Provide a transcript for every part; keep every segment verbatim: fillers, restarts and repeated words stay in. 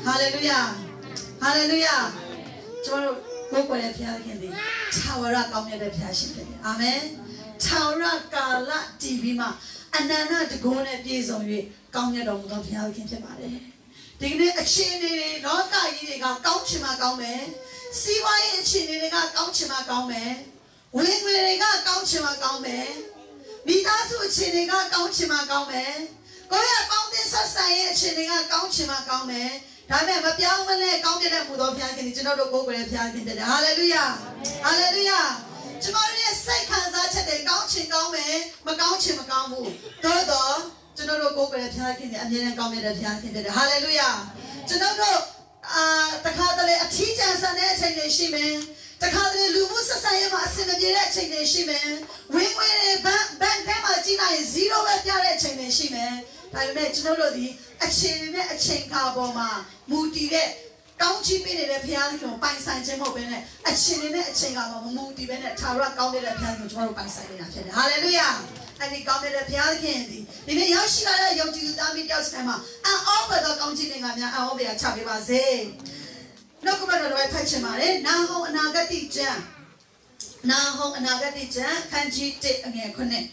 Hallelujah. Hallelujah. Tomorrow, go for the Pia Candy. Tawara come at the Pia. Amen. Tawara Kala T V ma. And Nana to go at these on you. Come at the Pia Candy. Take a chain, not I got Couchima Gaume. See why a chain got Couchima Gaume. When we got Couchima Gaume. Midasu chain got Couchima Gaume. Go ahead, Mountain Society, chain got Couchima Gaume. Time a piano, come to the Mudopian, you know, go with a piano. Hallelujah. Hallelujah. Tomorrow, second, that's a gouching gaume, Magouching Magamu. Todo, to know go with a piano and then come with a piano. Hallelujah. To know the Catholic teachers and etching shimmy, the Catholic Lumus Society, a similar etching shimmy. When we bank them, Gina is zero at your etching shimmy. I met to know the a chain, a chain carboma, moody, county minute of piano, by signs and open it, a chain, a chain of moody, and Tara counted a piano tomorrow by signing. Hallelujah! And he counted a piano candy. In a Yoshida, young Jew, Dami Yosama, and all the county name, I'll be a chappy baze. No comment on touch him, now another teacher. Now another teacher, can't you take again connect?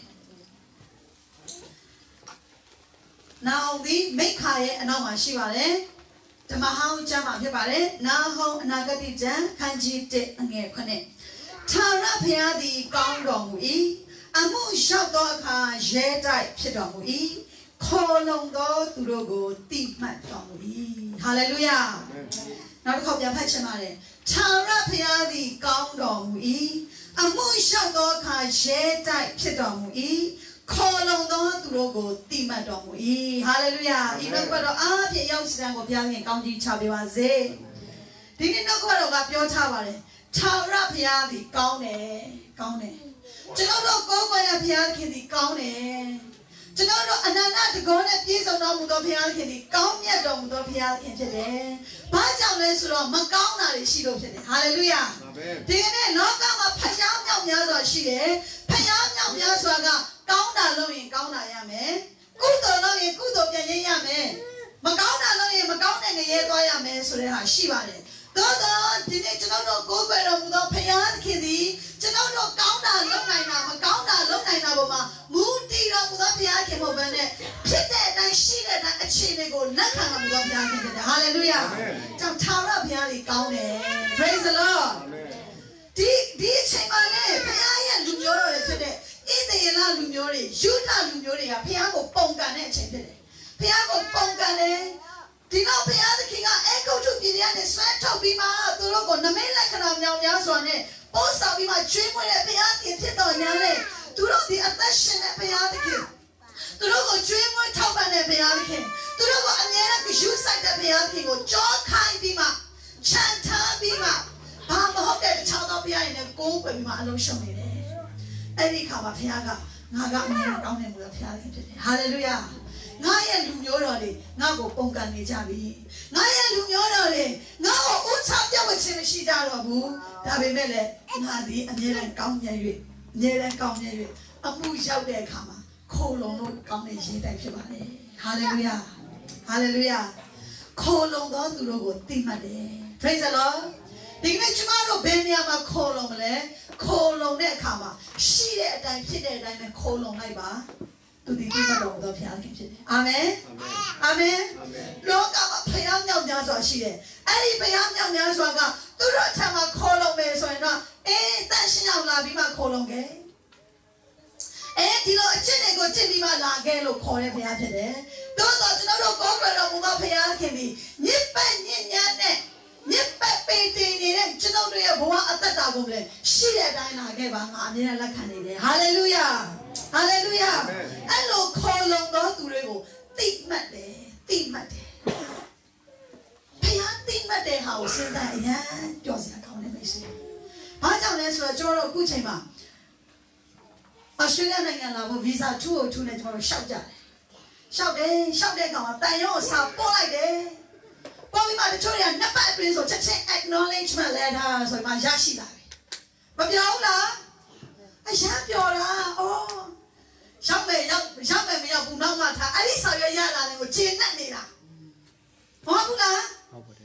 Now we make high and now my shivare. The Mahau Jama Hibare, now ho Nagati Jan, Kanji de Ange Connect. Tarapia the Gong E, Amu Shadoka, Jedai Pidong Kolong do Turogo, Deep Mat E. Hallelujah. Now copy a patchamare. Tarapia the Gong E, Amu Shadoka, Jedai Pidong E. Call on the logo, Timadong. Hallelujah. You know what I did youngster of young and county Chabiwaze. Didn't know what about your tower. Tower Pia the Gaune, Gaune. General go by a piano can the Gaune. General Anana to go at piece of Nomudo Piano can the Gaumia Domudo Piano can today. Bajan Lesro, Magauna is she goes today. Hallelujah. Didn't knock out a Payam Yaza she, Payam Yazaga. Gauna Loin, Gauna Yame, Kudo Loin, Kudo Yame, Magauna Loin, Magauna Yame, Sureha Shivare. Dodo, did it to know go better without Payan Kiddy, to know Gauna Lonaina, Magauna Lonaina, Moody without Pian came over there, sit there and she did a chin go, Nakana without Pian. Hallelujah. Jump Tara Piani Gaune. Praise the Lord. Did Chimane, Payan Lumio today. In the Lumori, Juta Lumori, a piano pongane, piano pongane. Did not pay the king echo to be the sweat be my logo, the main like an Yaswane. Both of you, my dream with a piano in Tito Yale. Do not the attention at piano king. Do not go dream with top and a piano king. Do not go and the shoe side the piano king or John Kai Bima, Chanta Bima. Papa hope that the child of behind and go with my alone show me. Any come up here, I got me down in the piano today. Hallelujah. Naya Lumyoroli, Nago Pongani Jabi. Naya Lumyoroli, Nago Utapia with Simishidarabu, Tabimele, Nadi, and Near and County, Near and County, a push out there, Kama, Colon, County, Hallelujah. Hallelujah. Colon, the logo, Timade. Praise the Lord. The tomorrow, Benyama Colon, Colon, Kama. She at time, sit there, and Colon, Iba. To the people of the piano. Amen. Amen. Long up a piano, Yaza, she. Any piano, Yazaga. Do not tell my Colon, so not. Eh, that's now Labima Colon gay. Eh, Tilo, Chenigo, Chilima, Lagelo, Colon, Piate. Don't know, go over the piano can be. Nippan, Yane. Nippa painting, Chino, Boa at the Dagoblet. She had Dina gave a near La Canada. Hallelujah. Hallelujah. Hello, call on God to Rego. Think Mate, think Mate. Payan think Mate house in that, yeah, Josia County. Pajan is for Joro Kuchema. Australian and Lavo visa two or two network shout that. Shout there, shout there, come up. Tayo, South Polite there. But we might tell you, never prince or just acknowledgement letter, so my Yashi. But the Ola, I shan't your oh. Some may not, some may not, Bunamata. I saw your yard and would change that. What?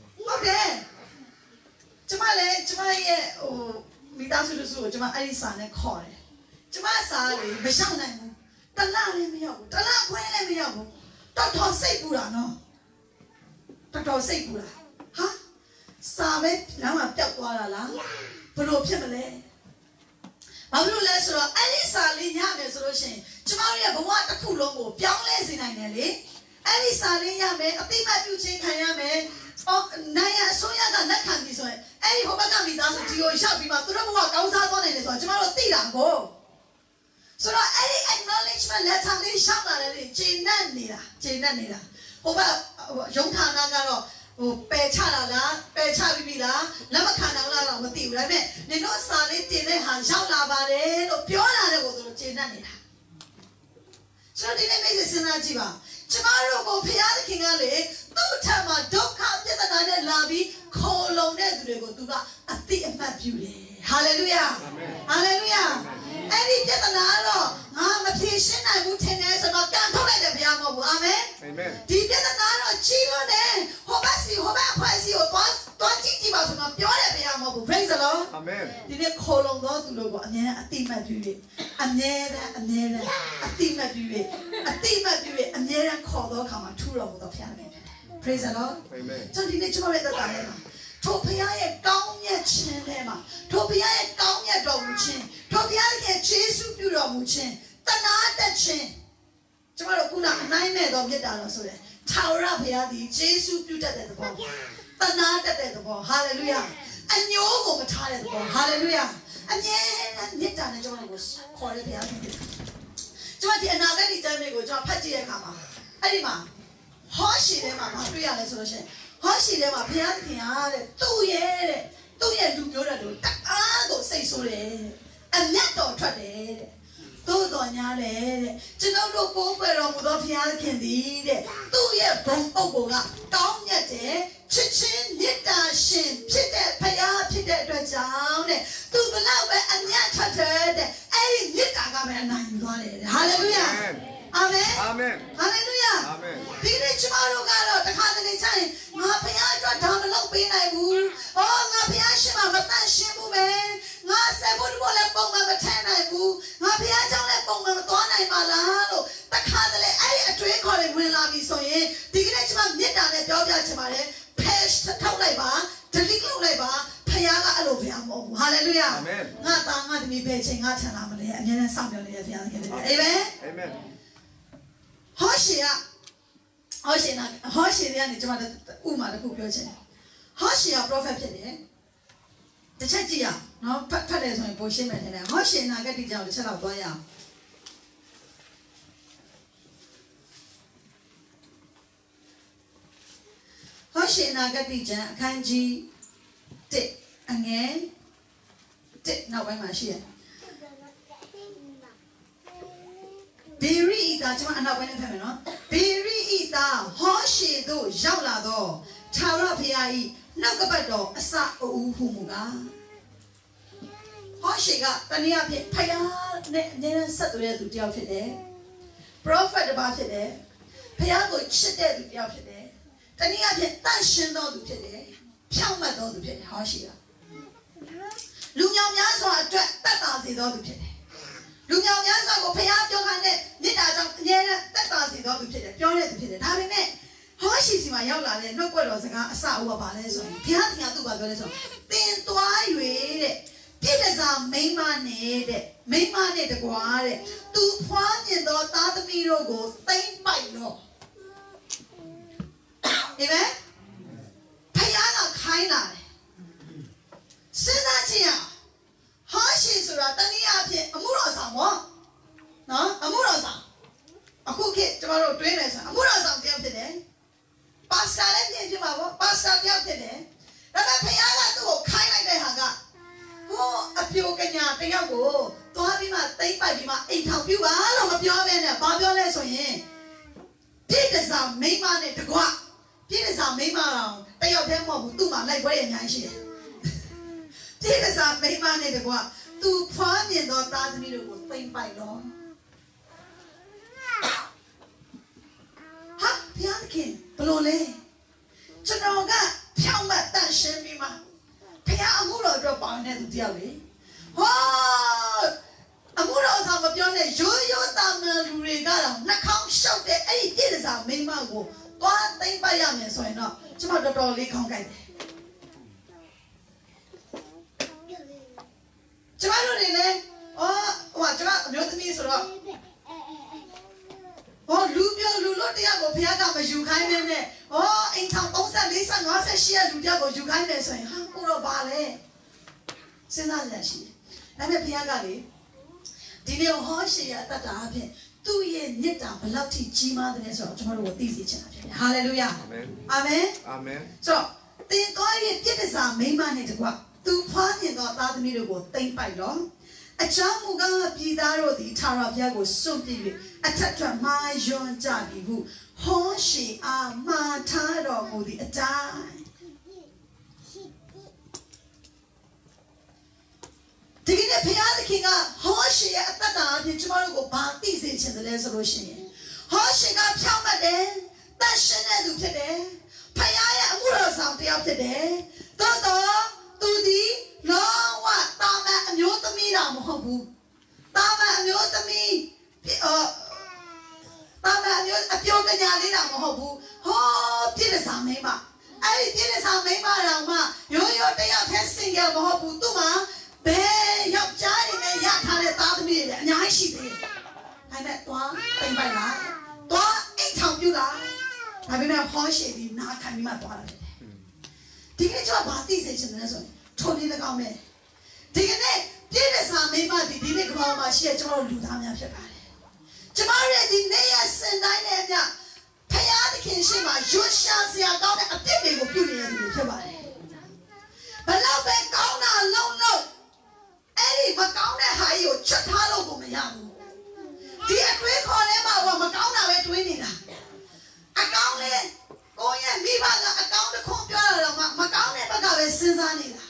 ကျမရဲ့ဟိုမိသားစုတို့ဆိုကျမအဲ့ဒီစာနဲ့ခေါ်တယ်ကျမစာလေးမရှောင်နိုင်ဘူးတလားလည်းမရောက်ဘူးတလားခွဲလည်းမရောက်ဘူးတော်တော်စိတ်ပူတာနော်တော်တော်စိတ်ပူတာဟာစာပဲလမ်းမှာပျောက်သွားတာလားဘယ်လိုဖြစ်မလဲဘာလို့လဲဆိုတော့အဲ့ဒီစာလေးညမယ်ဆိုလို့ရှိရင်ကျမတို့ရဲ့ဘဝတစ်ခုလုံးကိုပြောင်းလဲစေနိုင်တယ်လေအဲ့ဒီစာလေးရမယ်အတိမတ်ပြုခြင်းခံရမယ်အော်နိုင်ရအစိုးရကလက်ခံပြီးဆိုရင်အဲ့ဒီဟိုဘက်ကမိသားစုကြီးကိုရောက်ပြီးမှသူတို့ဘဝကောင်းစားသွားနိုင်တယ်ဆိုတော့ကျမတို့သိတာကိုဆိုတော့အဲ့ဒီ acknowledgement letter လေးရှောက်လာတယ်လေဂျင်းနဲ့နေတာဂျင်းနဲ့နေတာဟိုဘက်ရုံးဌာနကတော့ဟိုပယ်ချတာလားပယ်ချပြီးပြီလားလက်မခံတော့လားတော့မသိဘူးဒါပေမဲ့နင်တို့စာလေးတင်တဲ့ဟာရောက်လာပါတယ်လို့ပြောလာတဲ့ကိုသူတို့ဂျင်းနဲ့နေတာဆိုတော့ဒီနေ့မိတ်ဆွေစဉ်းစားကြည့်ပါကျမတို့ကိုဖျားသခင်ကလေသူ့ထံမှာဒုက္ခပြဿနာနဲ့လာပြီးခေါ်လုံတဲ့သူတွေကိုသူကအသိအမှတ်ပြုတယ်ဟာလေလုယာဟာလေလုယာအဲ့ဒီပြဿနာတော့ငါမဖြေရှင်းနိုင်ဘူးထင်တယ်ဆိုတော့ကန်ထုတ်လိုက်တယ်ဘုရားမဟုတ်ဘူးအာမင်ဒီပြဿနာတော့ကြီးလို့တယ်ဟိုဘက်စီဟိုဘက်အဖွဲ့စီကိုသွားသွားကြည့်ကြည့်ပါဆိုတော့ပြောတယ်ဘုရားမဟုတ်ဘူး praise the lord အာမင်ဒီနေ့ခေါ်လုံတော့သူတို့ကအမြဲအသိမှတ်ပြု၍အမြဲတမ်းအမြဲတမ်းအသိမှတ်ပြု၍အသိမှတ်ပြု၍အမြဲတမ်းခေါ်တော့ခါမှာထူတော်မူတော့ဘုရားနဲ့ praise the lord အာမင်ကျွန်တော်ဒီနေ့ကျွန်တော်ရဲ့သက်တာထဲမှာထိုဘုရားရဲ့ကောင်းမြတ်ခြင်းထဲမှာထိုဘုရားရဲ့ကောင်းမြတ်တော်မူခြင်းထိုဘုရားရဲ့ယေရှုပြုတော်မူခြင်းတနာတတ်ခြင်းကျွန်တော်တို့ခုနအနိုင်မဲ့တော်မြတ်တာလို့ဆိုတယ်ထာဝရဘုရားသည်ယေရှုပြုတတ်တဲ့သဘောတနာတတ်တဲ့သဘောဟာလေလုယာအညိုးကိုမထားတဲ့သဘောဟာလေလုယာအမြဲတမ်းမြတ်တာနဲ့ကျွန်တော်တို့ခေါ်ရဘုရားဖြစ်တယ်ကျွန်တော်ဒီအနာဂတ်ဒီကျမ်းလေးကိုကျွန်တော်ဖတ်ကြည့်တဲ့အခါမှာအဲ့ဒီမှာဟောရှိထဲမှာမတွေ့ရလဲဆိုလို့ရှိရင်ဟောရှိထဲမှာဘုရားသခင်အားတဲ့သူ့ရဲ့တဲ့သူ့ရဲ့လူမျိုးတဲ့တို့တအားကိုစိတ်ဆိုးတယ်အမျက်တော်ထွက်တယ်တဲ့သို့တော်ညာလေတဲ့ကျွန်တော်တို့ကိုးကွယ်တော်မူသောဘုရားသခင်သည်တဲ့သူ့ရဲ့ဘုံပုဂ္ဂိုလ်ကကောင်းမြတ်တဲ့ချစ်ချင်းမေတ္တာရှင်ဖြစ်တဲ့ဘုရားဖြစ်တဲ့အတွက်ကြောင့်တဲ့သူဘလောက်ပဲအမျက်ထွက်တယ်တဲ့အဲ့ဒီမေတ္တာကပဲအနိုင်ယူသွားတယ်ဟာလေလုယာအာမင်အာမင်ဟာလေလုယာအာမင်ဒီနေ့ကျွန်တော်တို့ကတော့တခါတလေချိုင်းငါဘုရားအတွက်ဒါမလုပ်ပေးနိုင်ဘူး။အော်ငါဘုရားရှင်မှာမတန်ရှင်းဘူးပဲ။ငါဆေဘုတ်ဘောလည်းပုံမှန်မထမ်းနိုင်ဘူး။ငါဘုရားကြောင့်လည်းပုံမှန်မသွားနိုင်ပါလားလို့တခါတလေအဲ့ဒီအတွေးခေါ်တွေဝင်လာပြီဆိုရင်ဒီကနေ့ကျွန်မမေတ္တာနဲ့ပြောပြချင်ပါတယ်။ page ထုတ်လိုက်ပါ delete လုပ်လိုက်ပါဘုရားကအဲ့လိုဘုရားမဟုတ်ဘူး။ hallelujah အာမင်။ငါသားငါသမီးပဲချိန်ငါချမ်းသာမလဲအမြဲတမ်းစောင့်မျှော်နေတဲ့ဘုရားသခင်ဖြစ်တယ်။အာမင်။အာမင်။ဟောရှိကဟောရှိနာဟောရှိတဲ့ကနေကျွန်မတို့ဥမာတစ်ခုပြောချင်တယ်ဟောရှိက prophet ဖြစ်တယ်တစ်ချက်ကြည့်ရအောင်နော်ဖတ်ဖတ်တယ်ဆိုရင်ပိုရှင်းမယ်ထင်တယ်ဟောရှိနာကတိကြောင့်တစ်ချက်တော့သွားရအောင်ဟောရှိနာကတိကျမ်းအခန်းကြီးတစ်အငယ်တစ်နောက်ပိုင်းမှာရှိရဘေရီဤသားကျွန်မအနောက်ပိုင်းနဲ့ဖတ်မယ်နော်ဘေရီဤသားဟောရှေတို့ရောက်လာတော့ထာဝရဘုရားဤနှုတ်ကပတ်တော်အစအဦးဟုမူကားဟောရှေကတနည်းအားဖြင့်ဖယားနဲ့အနည်းနဲ့ဆက်သွယ်တဲ့သူတယောက်ဖြစ်တယ် prophet တစ်ပါးဖြစ်တယ်ဖယားကိုချစ်တဲ့သူတယောက်ဖြစ်တယ်တနည်းအားဖြင့်တန့်ရှင်းသောသူဖြစ်တယ်ဖြောင့်မတ်သောသူဖြစ်တယ်ဟောရှေကလူမျိုးများစွာအတွက်တတ်တာစေသောသူဖြစ်တယ်လူမျိုးများစွာကိုဖျားပြောခိုင်းတဲ့မေတ္တာကြောင့်အမြဲတမ်းတက်တာစီတော်သူဖြစ်တယ်ပြောတဲ့သူဖြစ်တယ်ဒါပေမဲ့ဟောရှိစီမှာရောက်လာတဲ့နှုတ်ကွက်တော်စကားအစအဝါပါလဲဆိုရင်ဘုရားသခင်ကသူ့ဘာပြောလဲဆိုတော့တင်သွား၍တဲ့ပြည့်တစားမိန်းမနဲ့တဲ့မိန်းမနဲ့တကွာတဲ့သူဖွားမြင်သောသားသမီးတို့ကိုသိမ့်ပိုက်တော့ဒီမဲ့ဖျားကခိုင်းလာတယ်စဉ်းစားကြည့်ရဟောရှိဆိုတာတနည်းအားဖြင့်အမှုတော်ဆောင်ပေါ့နော်အမှုတော်ဆောင်အခုခေတ်ကျမတို့တွေးနေဆိုအမှုတော်ဆောင်တယောက်ဖြစ်တယ်ပါစတာလည်းပြင်ပြမှာပေါ့ပါစတာတယောက်ဖြစ်တယ်ဒါပေမဲ့ဘုရားကသူ့ကိုခိုင်းလိုက်တဲ့ဟာကဟိုအပြိုကညာတယောက်ကိုသွားပြီးမှသိမ့်ပိုက်ပြီးမှအိမ်ထောင်ပြပါလို့မပြောဘဲနဲ့ဘာပြောလဲဆိုရင်ပြည့်တစားမိန်းမနဲ့တကွပြည့်တစားမိန်းမတော်တယောက်တည်းမဟုတ်ဘူးသူ့မှာလိုက်ပွဲရအများကြီးရှိတယ်ပြည့်တစားမိန်းမနဲ့တကွသူဖွားမြင်သောသားသမီးတို့ကိုသိမ့်ပိုက်တော့ဟာဘုရားခင်ဘလို့လဲကျွန်တော်ကဖြောင့်မတ်တန်ရှင်းပြီးမှဘုအမှုတော်အတွက်ပေါင်းနေသူတယောက်လေဟောအမှုတော်ဆောင်မပြောနဲ့ရိုးရိုးသားမှန်လူတွေကတော့နှာခေါင်းရှောက်တဲ့အဲ့ဒီပြည့်တဲ့စာမိမကိုသွားသိမ့်ပတ်ရမယ်ဆိုရင်တော့ကျမတော်တော်လေးခေါင်းကိုက်တယ်ကျမတို့တွေလည်းအော်ဟိုကကျမအမျိုးသမီးဆိုတော့ဟောလူပြောလူလို့တရားကိုဘုရားကမယူခိုင်းနေနဲ့ဟောအိမ်ထောင်၃၄ ၅၈ရဲ့လူတရားကိုယူခိုင်းနေဆိုရင်ဟာကိုတော့ဘာလဲစဉ်းစားရရှိတယ်ဒါပေမဲ့ဘုရားကလေဒီနေ့ဟောရှေရတတ်တာအဖြစ်သူ့ရဲ့မြတ်တာဘလောက်ထိကြီးမားတယ်ဆိုတော့ကျွန်တော်တို့ကိုသိစေချင်တာဖြစ်တယ်ဟာလေလုယာအာမင်အာမင်အာမင်ဆိုတော့တင်သွားရဲ့ပြည့်တစားမိမနဲ့တကွသူဖွားမြင်သောသားသမီးတို့ကိုတိမ့်ပိုက်တော့အချောင်းမူကားပြည်သားတို့သည်ထာဝရဘုရားကိုစွန့်ပြစ်၍အထက်ထက်မှားယွန်းကြပြီဟုဟောရှေအားမှားထားတော်မူသည့်အတိုင်းဒီကနေ့ဘုရားသခင်ကဟောရှေရဲ့အသက်တာအဖြစ်ကျမတို့ကိုဘာသိစေချင်တယ်လဲဆိုလို့ရှိရင်ဟောရှေကဖြောင့်မတ်တယ်တန်ရှင်းတဲ့သူဖြစ်တယ်ဘုရားရဲ့အမှုတော်ဆောင်တစ်ယောက်ဖြစ်တယ်သို့တော့သူဒီလုံးဝတာမန်အမျိုးသမီးတော်မဟုတ်ဘူးတာမန်အမျိုးသမီးအော်တာမန်အမျိုးအပြောကညာလေးတော်မဟုတ်ဘူးဟောပြည့်တဲ့စာမိန်းမအဲ့ဒီပြည့်တဲ့စာမိန်းမတော်မှရိုးရိုးတယောက်တည်းစင်ကြမဟုတ်ဘူးသူ့မှာဘယ်ယောက်ျားတွေနဲ့ရထားတဲ့သားသမီးတွေလည်းအများကြီးရှိသေးတယ်ဒါပေမဲ့သွားတိမ်ပိုက်လာသွားအိတ်ထောင်ပြူလာဒါပေမဲ့ဟောရှေဒီနာခံပြီးမှသွားတာဖြစ်တယ်ဒီကနေ့ကျွန်တော်ဗာသိစေချင်တယ်ဆိုရင်ထုံနေလည်းကောင်းမယ်ဒီကနေ့ပြည့်တဲ့စာမိမဒီဒီနေ့ကမ္ဘာမှာရှိတဲ့ကျွန်တော်တို့လူသားများဖြစ်ပါတယ်ကျွန်တော်ရဲ့ဒီနေ့ရစင်တိုင်းနဲ့အမျှဖယားသခင်ရှေ့မှာရွှတ်ရှာစရာကောင်းတဲ့အပြစ်တွေကိုပြုနေရသူဖြစ်ပါတယ်ဘလောက်ပဲကောင်းတာလုံးလုံးအဲ့ဒီမကောင်းတဲ့ဟာကြီးကိုချက်ထားလို့ကိုမရဘူးဒီအတွေးခေါ်ထဲမှာကမကောင်းတာပဲတွေးနေတာအကောင်းလေကိုရဲ့မိဘကအကောင်းတစ်ခုပြောရတော့မှမကောင်းတဲ့ဘက်ကပဲစဉ်းစားနေတာ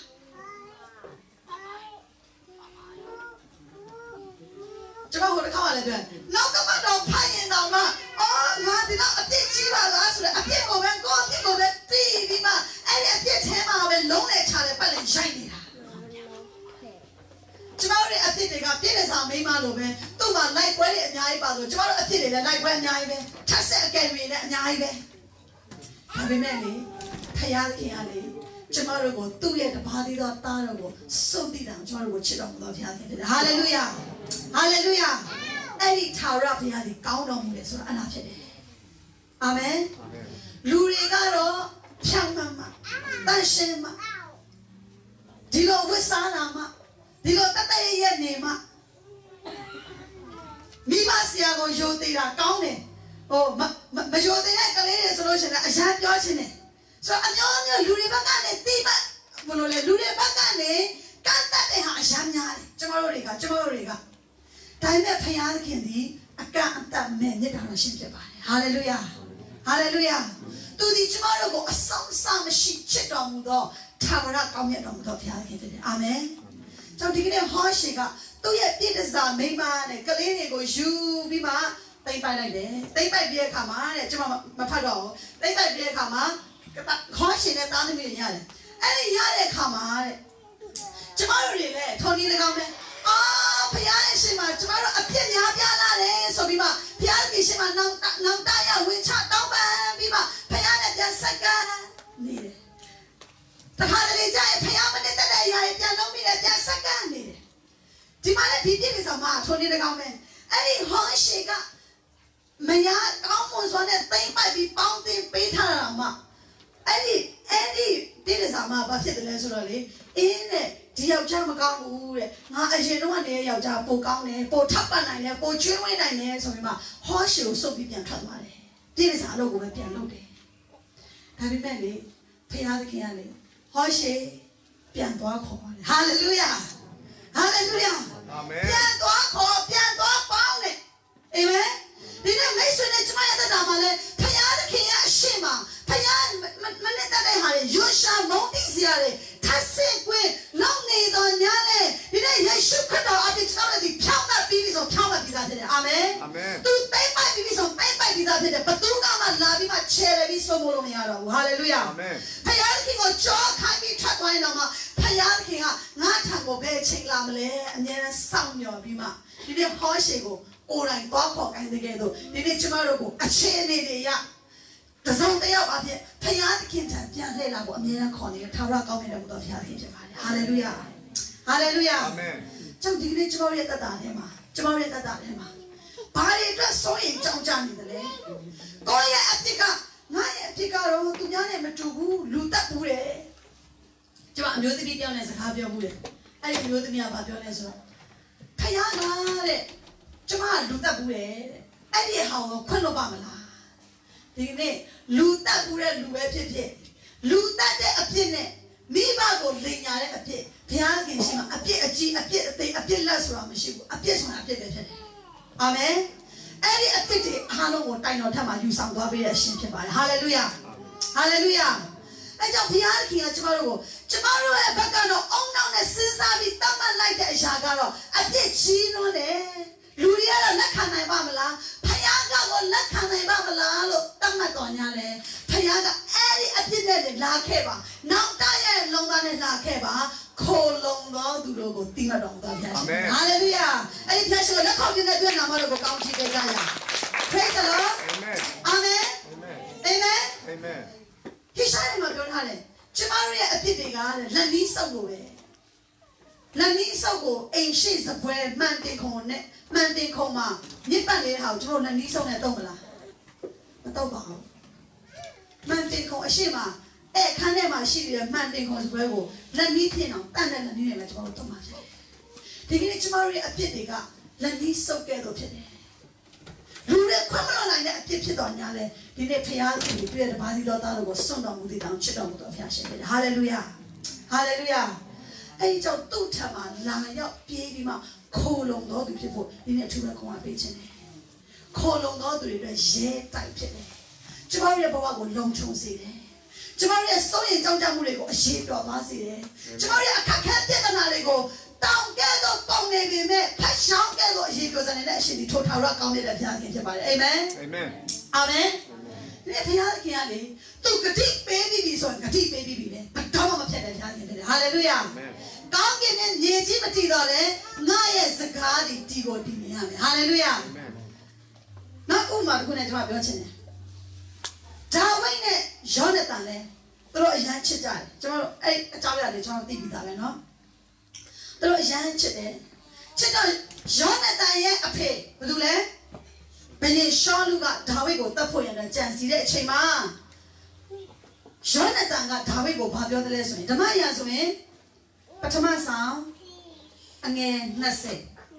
ကျွန်တော်ဟိုတစ်ခါမှလည်းပြောနောက်ကမှတော့ဖိုင်ရင်တော့မှအော်ငါဒီတော့အပြစ်ကြီးပါလားဆိုတော့အပြစ်ကိုပဲကိုအပြစ်ကိုပဲပြီးပြီးမှအဲ့ဒီအပြစ်ထဲမှာပဲလုံးနဲ့ချတယ်ပတ်လည်ရိုက်နေတာကျမတို့ရဲ့အဖြစ်တွေကပြည့်တဲ့စာမိန်းမလိုပဲသူ့မှာလိုက်ပွဲတွေအများကြီးပါဆိုကျမတို့အဖြစ်တွေလည်းလိုက်ပွဲအများကြီးပဲထပ်ဆက်အကယ်တွေလည်းအများကြီးပဲဒါပေမဲ့လေဖယားခင်ကလေကျမတို့ကိုသူ့ရဲ့တပါးသေးသောသားတော်ကိုစုံတည်တာကျမတို့ကိုချစ်တော်မူသောဘုရားခင်ဖြစ်တယ်ဟာလေလုယာဟာလေလုယာအဲ့ဒီထာဝရဘုရားဒီကောင်းတော်မူတယ်ဆိုတာအဲ့ဒါဖြစ်တယ်အာမင်လူတွေကတော့ဖြောင်းမှမှတန်ရှင်းမှဒီလိုဝိစားနာမှဒီလိုတတ်တဲ့ရဲ့နေမှာမိမဆရာကိုယိုသေးတာကောင်းတယ်ဟိုမမယိုသေးတဲ့ကလေးတွေဆိုလို့ရှိရင်အရန်ပြောချင်တယ်ဆိုတော့အမျိုးမျိုးလူတွေဘက်ကနေတိပတ်ဘယ်လိုလဲလူတွေဘက်ကနေကန့်တတ်တဲ့ဟာအရန်များတယ်ကျမတို့တွေကကျမတို့တွေကဒါပေမဲ့ဖယားခင်ဒီအကန့်အသတ်မဲ့မြတ်တော်ရှင်ဖြစ်ပါတယ်ဟာလေလုယာဟာလေလုယာသူဒီကျမတို့ကိုအဆောင်အစမရှိချစ်တော်မူသောထာဝရကောင်းမြတ်တော်မူသောဘုရားခင်ဖြစ်တယ်အာမင်ကျွန်တော်ဒီကနေ့ဟောရှေကသူ့ရဲ့ပြည့်တစားမိန်းမနဲ့ကလေးတွေကိုယူပြီးမှတိမ့်ပိုက်လိုက်တယ်တိမ့်ပိုက်ပြီးတဲ့အခါမှာတဲ့ကျွန်မမဖတ်တော့ဘူးတိမ့်ပိုက်ပြီးတဲ့အခါမှာဟောရှေနဲ့သားသမီးတွေရတယ်အဲ့ဒီရတဲ့အခါမှာတဲ့ကျွန်မတို့တွေလည်းထုံဒီ၎င်းနဲ့အာဘုရားရဲ့ရှင်မှာကျွန်တော်တို့အပြစ်များပြားလာတယ်ဆိုပြီးမှဘုရားရဲ့ရှင်မှာနောင်နောင်တရဝင်ချတောင်းပန်ပြီးမှဘုရားနဲ့ပြန်ဆက်ကန်နေတယ်တခါတလေကျရင်ဖယားမနဲ့တက်တဲ့အရာတွေပြန်လုံးပြီးပြန်ဆက်ကန်နေတယ်ဒီမှာလည်းဒီပြည့်နေဆောင်မှာထုံနေတကောင်းမယ်အဲ့ဒီဟောရှေကမယားကောင်းမွန်စွာနဲ့သိမ့်ပိုက်ပြီးပေါင်းတင်ပေးထားတာမှအဲ့ဒီအဲ့ဒီပြည့်နေဆောင်မှာဘာဖြစ်တယ်လဲဆိုတော့လေအင်းနဲ့ဒီယောက်ျားမကောင်းဘူးတဲ့ငါအရင်တော့ကနေယောက်ျားပိုကောင်းတယ်ပိုထပ်ပတ်နိုင်တယ်ပိုကျွေးဝဲနိုင်တယ်ဆိုပြီးမှဟောရှေကိုစုပ်ပြီးပြန်ထွက်သွားတယ်ပြည့်နေဆောင်အလုပ်ကိုပဲပြန်လုပ်တယ်ဒါပေမဲ့လေဖယားသခင်ကလေဟောရှေပြန်သွားခေါ်တယ်ဟာလေလုယာဟာလေလုယာအာမင်ပြန်သွားခေါ်ပြန်သွားပေါင်းတယ်အာမင်ဒီနေ့မိတ်ဆွေနဲ့ကျမရဲ့တတာမှာလဲဖယားသခင်ရဲ့အရှိမဖယားမနဲ့တတဲ့ဟာတွေရွှရှာမုန်းတိစရာတွေထပ်ဆင့်ကွင်းလောက်နေတော့ညာလဲဒီနေ့ယေရှုခရစ်တော်အပြင်ကျွန်တော်တို့ဒီဖြောင်းမပြီးပြီဆိုဖြောင်းမပြီးသားဖြစ်တယ်အာမင်အာမင်သူတိတ်ပိုက်ပြီးပြီဆိုတိတ်ပိုက်ပြီးသားဖြစ်တယ်ဘသူကမှလာပြီးမှချဲရပြီးဆုံးမလို့မရတော့ဘူးဟာလေလုယာအာမင်ဖယားသခင်ကိုကြောခိုင်းပြီးထွက်သွားရင်တော့မှဖရားခင်ကငါထံကိုဘယ်ချိန်လာမလဲအမြဲတမ်းစောင့်မျှော်ပြီးမှဒီနေ့ဟောရှေကိုကိုယ်တိုင်သွားခေါ်ခိုင်းတဲ့ကဲတော့ဒီနေ့ကျမတို့ကိုအခြေအနေတွေရတစုံတယောက်အဖြစ်ဖရားသခင်ထံပြန်လှည့်လာဖို့အမြဲတမ်းခေါ်နေတဲ့ထာဝရကောင်းမြတ်တဲ့ဘုရားဖရားသခင်ဖြစ်ပါတယ်ဟာလေလုယာဟာလေလုယာအာမင်ကျောင်းဒီနေ့ကျမတို့ရဲ့တတ်တာထဲမှာကျမတို့ရဲ့တတ်တာထဲမှာဘာတွေအတွက်စိုးရင်ကြောင်းကြနေတယ်လဲကိုယ့်ရဲ့အဖြစ်ကငါရဲ့အဖြစ်ကတော့သူများနဲ့မတူဘူးလူတက်ဘူးတယ်ကျမအမျိုးသမီးတယောက်နဲ့စကားပြောဘူးတယ်အဲ့ဒီအမျိုးသမီးကဘာပြောလဲဆိုတော့ဖယားလားတဲ့ကျမလူတက်ဘူးတယ်အဲ့ဒီဟောင်းကိုခွင့်လို့ပါမလားဒီနေ့လူတက်ဘူးတဲ့လူပဲဖြစ်ဖြစ်လူတက်တဲ့အဖြစ်နဲ့မိဘကိုလိန်ညာတဲ့အဖြစ်ဘုရားခင်ရှိမှအဖြစ်အကြီးအဖြစ်အသေးအဖြစ်လက်ဆိုတာမရှိဘူးအဖြစ်ဆိုတာအဖြစ်ပဲဖြစ်တယ်အာမင်အဲ့ဒီအဖြစ်တွေအားလုံးကိုတိုင်တော်ထက်မှာယူဆောင်သွားပေးတဲ့အရှင်ဖြစ်ပါတယ်ဟာလေလုယာဟာလေလုယာအဲကြောင့်ဘုရားခင်ကကျမတို့ကိုကျမတို့ရဲ့ဘက်ကတော့အုံနောက်နဲ့စဉ်းစားပြီးတတ်မှတ်လိုက်တဲ့အရာကတော့အဖြစ်ကြီးလွန်းတယ်လူတွေကတော့လက်ခံနိုင်ပါမလားဘုရားကတော့လက်ခံနိုင်ပါမလားလို့တတ်မှတ်တော်ညာလဲဘုရားကအဲ့ဒီအဖြစ်နဲ့လာခဲ့ပါနောက်တရဲ့လုံသားနဲ့လာခဲ့ပါခိုလုံတော်သူတို့ကိုတိမတော်သားဖျားရှင်ဟာလေလုယာအဲ့ဒီဖျားရှင်ကိုလက်ခေါ်ပြတဲ့အတွက်နာမတော်ကိုကောင်းချီးကြရအောင် Praise the Lord Amen Amen Amen Amen ဒီဆိုင်မှာပြောထားတယ်ကျမတို့ရဲ့အဖြစ်တွေကလက်နီးစုပ်လို့ပဲလက်နီးစုပ်ကိုအိမ်ရှိစပွဲမှန်တင်ခုံနဲ့မှန်တင်ခုံမှာမြစ်ပတ်နေတဲ့ဟာကိုကျမတို့လက်နီးစုပ်နဲ့တုံးမလားမတုံးပါဘူးမှန်တင်ခုံအရှိမအဲ့ခန်းထဲမှာရှိနေတဲ့မှန်တင်ခုံစပွဲကိုလက်နီးဖြစ်အောင်တန့်တဲ့လက်နီးနဲ့ပဲကျမတို့တုံးပါဖြစ်တယ်ဒီကနေ့ကျမတို့ရဲ့အဖြစ်တွေကလက်နီးစုပ်ကဲ့သို့ဖြစ်တယ်လူတွေခွင့်မလွန်နိုင်တဲ့အဖြစ်ဖြစ်တော်ညာလဲဒီနေ့ဖခင်ကိုတွေ့တဲ့တပါးစီတော်သားတို့ကိုစွန့်တော်မူတဲ့တောင်ချစ်တော်မူတော်ဖခင်ရှင်ဖြစ်တယ်ဟာလေလုယာဟာလေလုယာအဲ့ဒီကြောင့်သူ့ထံမှာလာရောက်ပြေးပြီးမှခိုလုံတော်သူဖြစ်ဖို့ဒီနေ့အထူးပဲခွန်အားပေးခြင်းတယ်ခိုလုံတော်သူတွေအတွက်ရဲတိုက်ဖြစ်တယ်ကျမတို့ရဲ့ဘဝကိုလုံခြုံစေတယ်ကျမတို့ရဲ့စိုးရိမ်ကြောက်ကြမှုတွေကိုအရေးတော်သွားစေတယ်ကျမတို့ရဲ့အခက်အခဲပြဿနာတွေကိုတောင်းကဲတော့ပေါင်းနေပြီမဲ့ဖတ်ရှောင်းကဲတော့အရေးပြောစနေတဲ့အရှင်ဒီထိုထာဝရကောင်းတဲ့ဘုရားခင်ဖြစ်ပါတယ်အာမင်အာမင်အာမင်ဒီဘုရားခင်ကလေသူဂတိပေးပြီးပြီဆိုရင်ဂတိပေးပြီးပြီလေဘာတော့မှမဖြစ်တဲ့ဘုရားခင်ဖြစ်တယ်ဟာလေလုယာကောင်းကင်နဲ့မြေကြီးမတည်တော့လေငါရဲ့စကားဒီတီကိုတည်နေရမယ်ဟာလေလုယာနောက်ဥမာတစ်ခုနဲ့ကျွန်မပြောချင်တယ်ဒါဝိဒ်နဲ့ယောနသန်လဲသူတို့အရန်ချစ်ကြတယ်ကျွန်တော်တို့အဲ့အကြောင်းအရာတွေကျွန်တော်သိပြီးသားပဲเนาะသူတို့အရန်ချစ်တယ်ချစ်တော့ယောနသန်ရဲ့အဖေဘာလို့လဲဘယ်နေရှောလူကဒါဝိဒ်ကိုတတ်ဖို့ရတဲ့ကြံစီတဲ့အချိန်မှာယောနသန်ကဒါဝိဒ်ကိုဘာပြောတယ်လဲဆိုရင်ဓမ္မရာဆိုရင်ပထမဆောင်အငယ်နှစ်ဆယ်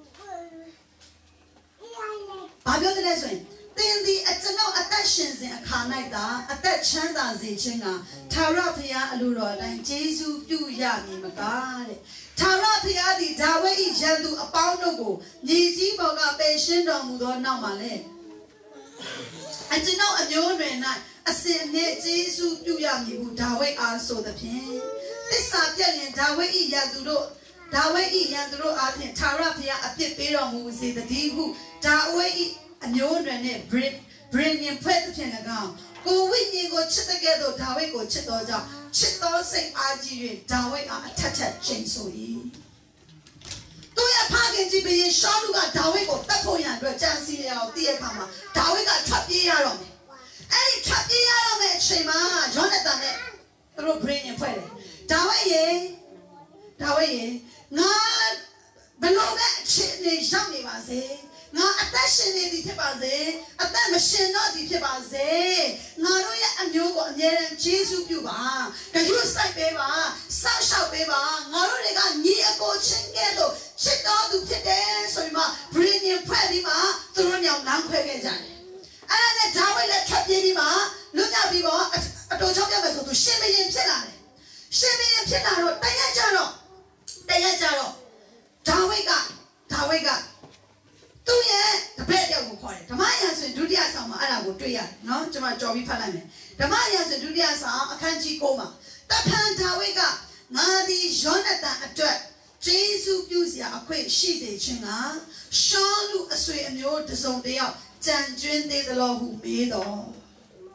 ဘာပြောတယ်လဲဆိုရင်သင်သည်အကျွန်ုပ်အသက်ရှင်စဉ်အခါ၌သာအသက်ချမ်းသာစေခြင်းကထာဝရဘုရားအလိုတော်အတိုင်းကျေးဇူးပြုရမည်မကားတဲ့ထာဝရဘုရားသည်ဒါဝိဒ်၏ရန်သူအပေါင်းတို့ကိုမြေကြီးပေါ်ကပယ်ရှင်းတော်မူသောနောက်မှာလေအကျွန်ုပ်အမျိုးတွင်၌အစဉ်အမြဲကျေးဇူးပြုရမည်ဟုဒါဝိဒ်အားဆိုသဖြင့်သစ္စာပြည့်ရင်ဒါဝိဒ်၏ရန်သူတို့ဒါဝိဒ်၏ရန်သူတို့အားဖြင့်ထာဝရဘုရားအပြစ်ပေးတော်မူစေတည်းဟုဒါဝိဒ်၏အမျိုးတွင်နဲ့ bring bring ဖွဲ့သဖြင့်၎င်းကိုဝိညာဉ်ကိုချစ်တဲ့ကဲ့သို့ဒါဝိဒ်ကိုချစ်တော်ကြောင့်ချစ်တော်စိတ်အားကြီး၍ဒါဝိဒ်အားအထက်ထက်ချိန်ဆို၏သူရဲ့ဖခင်ကြီးဘုရင်ရှောလူကဒါဝိဒ်ကိုတတ်ဖို့ရန်အတွက်ကြံစည်နေအောင်တည့်ရခါမှာဒါဝိဒ်ကထွက်ပြေးရတော့မယ်အဲ့ဒီထွက်ပြေးရတော့မယ်အချိန်မှာယောနသန်နဲ့သူတို့ bring ဖွဲ့တယ်ဒါဝိဒ်ရေဒါဝိဒ်ရေငါဘယ်လိုလဲအချိန်နေရောက်နေပါစေငါအသက်ရှင်နေသည်ဖြစ်ပါစေအသက်မရှင်တော့သည်ဖြစ်ပါစေငါတို့ရဲ့အမျိုးကိုအမြဲတမ်းကျေးဇူးပြုပါဂရုစိုက်ပေးပါစောင့်ရှောက်ပေးပါငါတို့တွေကညီအကိုချင်းကဲ့သို့ချစ်တော်သူဖြစ်တယ်ဆိုပြီးမှ bring ဖွဲ့ပြီးမှသူတို့ညောင်လမ်းခွဲခဲ့ကြတယ်အဲ့ဒါနဲ့ဒါဝိဒ်လည်းထွက်ပြေးပြီးမှလွတ်မြောက်ပြီးတော့အတော်ချောင်းပြမယ်ဆိုသူရှင်မင်းဖြစ်လာတယ်ရှင်မင်းဖြစ်လာတော့တရက်ကြတော့တရက်ကြတော့ဒါဝိဒ်ကဒါဝိဒ်ကသူရဲ့တပည့်တယောက်ကိုခေါ်တယ်ဓမ္မရာဆိုဒုတိယဆောင်မှာအဲ့ဒါကိုတွေ့ရတယ်နော်ကျွန်မကြော်ပြီးဖတ်လိုက်မယ်ဓမ္မရာဆိုဒုတိယဆောင်အခန်းကြီးကိုမှာတဖန်ဒါဝိဒ်ကငါသည်ယောနသန်အတွက်ကျေးဇူးပြုစရာအခွင့်ရှိစေခြင်းကရှောလူအဆွေအမျိုးတစုံတယောက်ကြံကျွင်းသေးသလိုဟုမေးတော်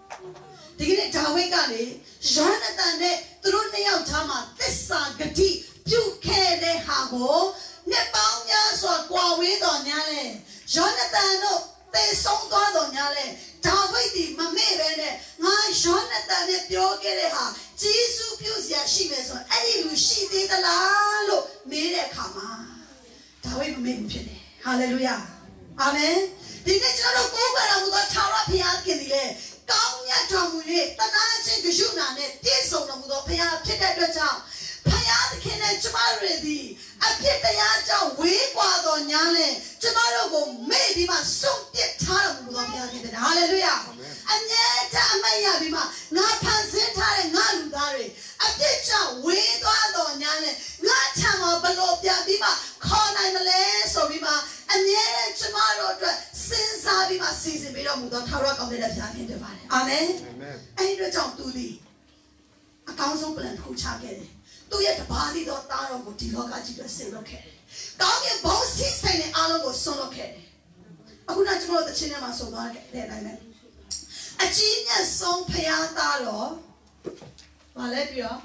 ဒီကနေ့ဒါဝိဒ်ကလေယောနသန်နဲ့သူတို့နှစ်ယောက်သားမှာသစ္စာဂတိပြုခဲ့တဲ့ဟာကိုနှစ်ပေါင်းများစွာကွာဝေးတော်ညာလေယောနသန်တို့သေဆုံးသွားတော်ညာလေဒါဝိဒ်ဒီမမေ့ပဲနဲ့ငါယောနသန်နဲ့ပြောခဲ့တဲ့ဟာဂျေစုပြုစရာရှိမယ်ဆိုအဲ့ဒီလူရှိသေးသလားလို့မေးတဲ့အခါမှာဒါဝိဒ်မမေ့ဘူးဖြစ်တယ်ဟာလေလုယာအာမင်ဒီနေ့ကျွန်တော်တို့ကိုးကွယ်တော်မူသောထာဝရဘုရားခင်ဒီလေကောင်းမြတ်တော်မူ၍တနာချင်းကြွနာနဲ့ပြည့်စုံတော်မူသောဘုရားဖြစ်တဲ့အတွက်ကြောင့်ဘုရားသခင်နဲ့ကျမတို့သည်အပြစ်တရားကြောင့်ဝေးကွာတော်ညာလဲကျမတို့ကိုမေ့ပြီးမှဆုံးပစ်ထားတော်မူသောဘုရားခင်တဲ့ဟာလေလုယာအမြဲတမ်းအမတ်ရပြီးမှငါဖန်ဆင်းထားတဲ့ငါလူသားတွေအပြစ်ကြောင့်ဝေးသွားတော်ညာလဲငါချမ်းမှာဘလို့ပြန်ပြီးမှခေါ်နိုင်မလဲဆိုပြီးမှအမြဲတမ်းကျမတို့အတွက်စဉ်းစားပြီးမှစီစဉ်ပြီးတော်မူသောထာဝရကောင်းတဲ့ဘုရားခင်ဖြစ်ပါတယ်အာမင်အဲ့ဒီအတွက်ကြောင့်သူသည်အကောင်းဆုံး plan တစ်ခုချခဲ့တယ်သူရဲ့တပါးလေးတော့တားတော်ကိုဒီလောကကြီးအတွက်ဆင်လုပ်ခဲ့တယ်။ကောင်းကင်ဘုံစီးဆိုင်တဲ့အားလုံးကိုဆွလုပ်ခဲ့တယ်။အခုနကျွန်တော်တို့တခြင်းထဲမှာဆိုသွားတဲ့အတိုင်းပဲ။အကြီးမြတ်ဆုံးဖျားသားတော်ဘာလဲပြီးတော့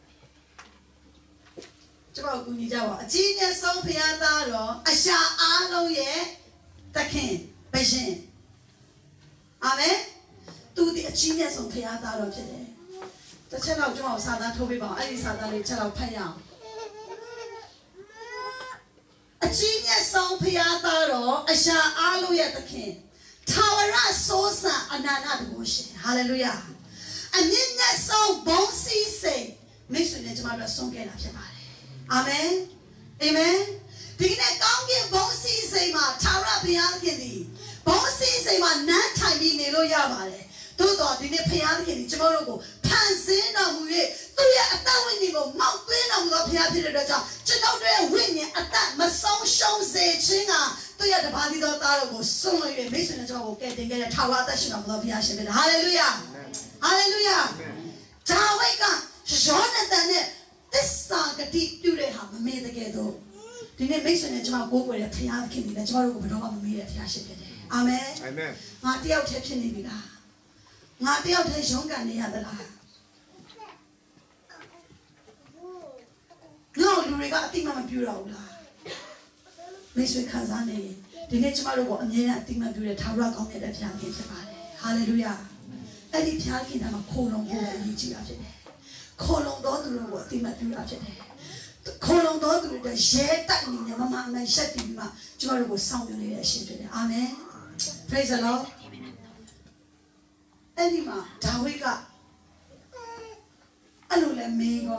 ကျွန်တော်ကူညီကြပါအကြီးမြတ်ဆုံးဖျားသားတော်အရှာအားလုံးရဲ့သခင်ဘရှင်အာမင်သူဒီအကြီးမြတ်ဆုံးဖျားသားတော်ဖြစ်တယ်တစ်ချက်တော့ကျွန်တော်စာသားထိုးပေးပါအောင်အဲ့ဒီစာသားလေးချက်တော့ဖတ်ရအောင်အကြီးမြတ်ဆုံးဖျားသားတော်အရှာအားလုံးရဲ့သခင်ထာဝရဆိုးဆန်အနန္တတကုရှင်ဟာလေလုယာအမြင့်မြတ်ဆုံးဘုံစည်းစိမ်မိတ်ဆွေနဲ့ကျွန်တော်တို့ဆုံးခဲ့တာဖြစ်ပါတယ်အာမင်အာမင်ဒီနေ့ကောင်းကင်ဘုံစည်းစိမ်မှာထာဝရဘုရားခင်သည်ဘုံစည်းစိမ်မှာနန်းထိုင်ပြီးနေလို့ရပါတယ်သို့တော်ဒီနေ့ဘုရားခင်သည်ကျွန်တော်တို့ကိုဖန်ဆင်းတော်မူ၍သူ့ရဲ့အသက်ဝိညာဉ်ကိုမောက်သွင်းတော်မူသောဘုရားဖြစ်တဲ့အတွက်ကြောင့်ကျွန်တော်တို့ရဲ့ဝိညာဉ်အသက်မဆုံးရှုံးစေခြင်းကသူ့ရဲ့တပါးသီးသောသားတော်ကိုဆုံးလို့၍မိတ်ဆွေနဲ့ကျွန်တော်ကိုကယ်တင်ခဲ့တဲ့ထာဝရအသက်ရှင်တော်မူသောဘုရားရှင်ဖြစ်တယ်ဟာလေလုယာဟာလေလုယာဒါဝိဒ်ကယောနသန်နဲ့သစ္စာဂတိပြုတဲ့ဟာမမေ့တဲ့ကဲ့သို့ဒီနေ့မိတ်ဆွေနဲ့ကျွန်တော်ကိုးကွယ်တဲ့ဘုရားခင်သည်လည်းကျွန်တော်တို့ကိုဘယ်တော့မှမမေ့တဲ့ဘုရားရှင်ဖြစ်တယ်အာမင်အာမင်ငါတယောက်တည်းဖြစ်နေပြီလားငါတယောက်တည်းရုန်းကန်နေရသလားငါလူတွေကအတိမမပြူတော့ဘူးလားမိတ်ဆွေခံစားနေရင်ဒီနေ့ကျမတို့ကိုအမြဲတမ်းအတိမပြူတဲ့ထာဝရကောင်းမြတ်တဲ့ဘုရားခင်ဖြစ်ပါတယ်ဟာလေလုယာအဲ့ဒီဘုရားခင်ကမှခိုးလုံဖို့အရေးကြီးတာဖြစ်တယ်ခိုးလုံတော်သူတို့ကိုအတိမပြူတာဖြစ်တယ်ခိုးလုံတော်သူတွေရဲတိုက်နေနေမမအမှန်ရှက်ပြီးမှကျမတို့ကိုစောင့်မျှော်နေတဲ့အရှင်ဖြစ်တယ်အာမင် praise the lord အဲ့ဒီမှာဒါဝိဒ်ကအဲ့လိုလဲမေးကော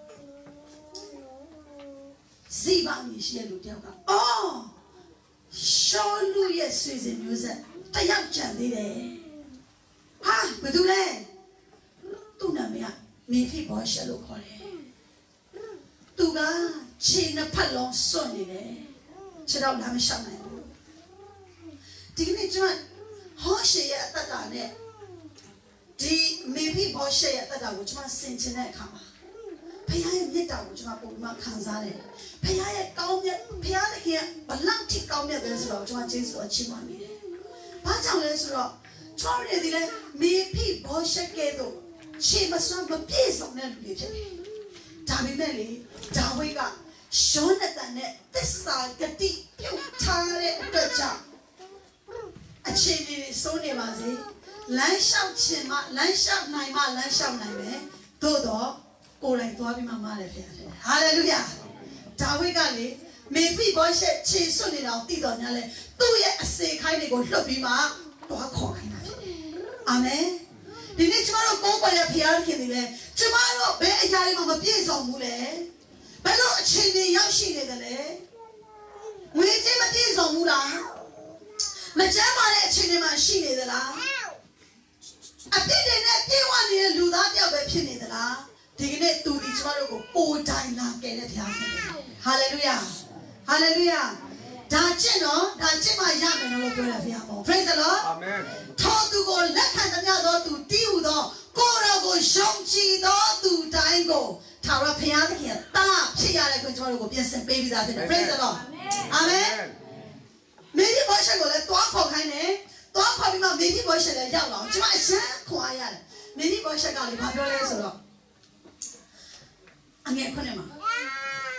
ဇိဘာမြည်ရှိတဲ့လူတယောက်ကအော်ရှောလူရဲ့ဆွေစဉ်မျိုးဆက်တယောက်ကြံသေးတယ်ဟာဘယ်သူလဲသူ့နာမည်ကမေဖိဘောရှက်လို့ခေါ်တယ်သူကခြေနှစ်ဖက်လုံးစွန့်နေတယ်ခြေတော့လမ်းမလျှောက်နိုင်ဘူးဒီကနေ့ကျွန်တော်ဟောရှေရဲ့အသက်တာနဲ့ဒီမေဖိဘောရှက်ရဲ့အသက်တာကိုကျွန်မဆင်ခြင်တဲ့အခါမှာဘုရားရဲ့မြတ်တာကိုကျွန်မပုံမှန်ခံစားတယ်ဘုရားရဲ့ကောင်းမြတ်ဘုရားသခင်ဘလောက်ထိကောင်းမြတ်တယ်ဆိုတော့ကျွန်မကျေးဇူးအချီးမွမ်းမိတယ်ဘာကြောင့်လဲဆိုတော့ကျွန်တော်တို့ဒီလေမေဖိဘောရှက်ကဲတော့ခြေမစွမ်းမပြည့်စုံတဲ့လူတွေဖြစ်တယ်ဒါပေမဲ့လေဒါဝိဒ်ကယောနသန်နဲ့သစ္စာဂတိပြုထားတဲ့အတွက်ကြောင့်အခြေအနေတွေစိုးနေပါစေလမ်းလျှောက်ခြင်းမလမ်းလျှောက်နိုင်မှလမ်းလျှောက်နိုင်မယ်သို့တော့ကိုယ်တိုင်သွားပြီးမှမားတယ်ဖေ။ဟာလေလုယာ။ဒါဝိဒ်ကလေမေဖိဘောရှက်ခြေစွန့်နေတာကိုသိတော်ညာလဲသူ့ရဲ့အစေခိုင်းတွေကိုလှုပ်ပြီးမှသွားခေါ်ခိုင်းတာဖြစ်တယ်။အာမင်။ဒီနေ့ကျမတို့ကိုးကွယ်တဲ့ဘုရားခင်တွေလေကျမတို့ဘယ်အရာတွေမှမပြည့်စုံဘူးလေ။ဘယ်လိုအခြေအနေရောက်ရှိနေတယ်လဲ။ငွေကြေးမပြည့်စုံဘူးလား။မကျန်းမာတဲ့အခြေအနေမှာရှိနေသလား။အပြစ်တွေနဲ့ပြေဝနေတဲ့လူသားတယောက်ပဲဖြစ်နေသလား။ဒီကနေ့သူဒီကျမတို့ကိုကိုယ်တိုင်လာကယ်တဲ့ဘုရားခင်ဟာလေလုယာဟာလေလုယာဒါကျင့်တော့ဒါကျင့်မှရမယ်လို့ပြောတဲ့ဘုရားပေါ့ praise the lord အာမင်ထောသူကိုလက်ခံသမျှသောသူတည်ဟူသောကိုယ်တော်ကိုယုံကြည်သောသူတိုင်းကိုထာဝရဘုရားသခင်တာဖြစ်ရတဲ့ကိုကျမတို့ကိုပြင်ဆင်ပေးပြီးသားဖြစ်တယ် praise the lord အာမင်မေဒီဘောရှက်ကိုလည်းတွားခေါ်ခိုင်းတယ်တွားခေါ်ပြီးမှမေဒီဘောရှက်လည်းရောက်လာအောင်ကျမအရှမ်းခွာရတယ်မေဒီဘောရှက်ကလည်းဘာပြောလဲဆိုတော့အငယ်ခွနဲ့မှာ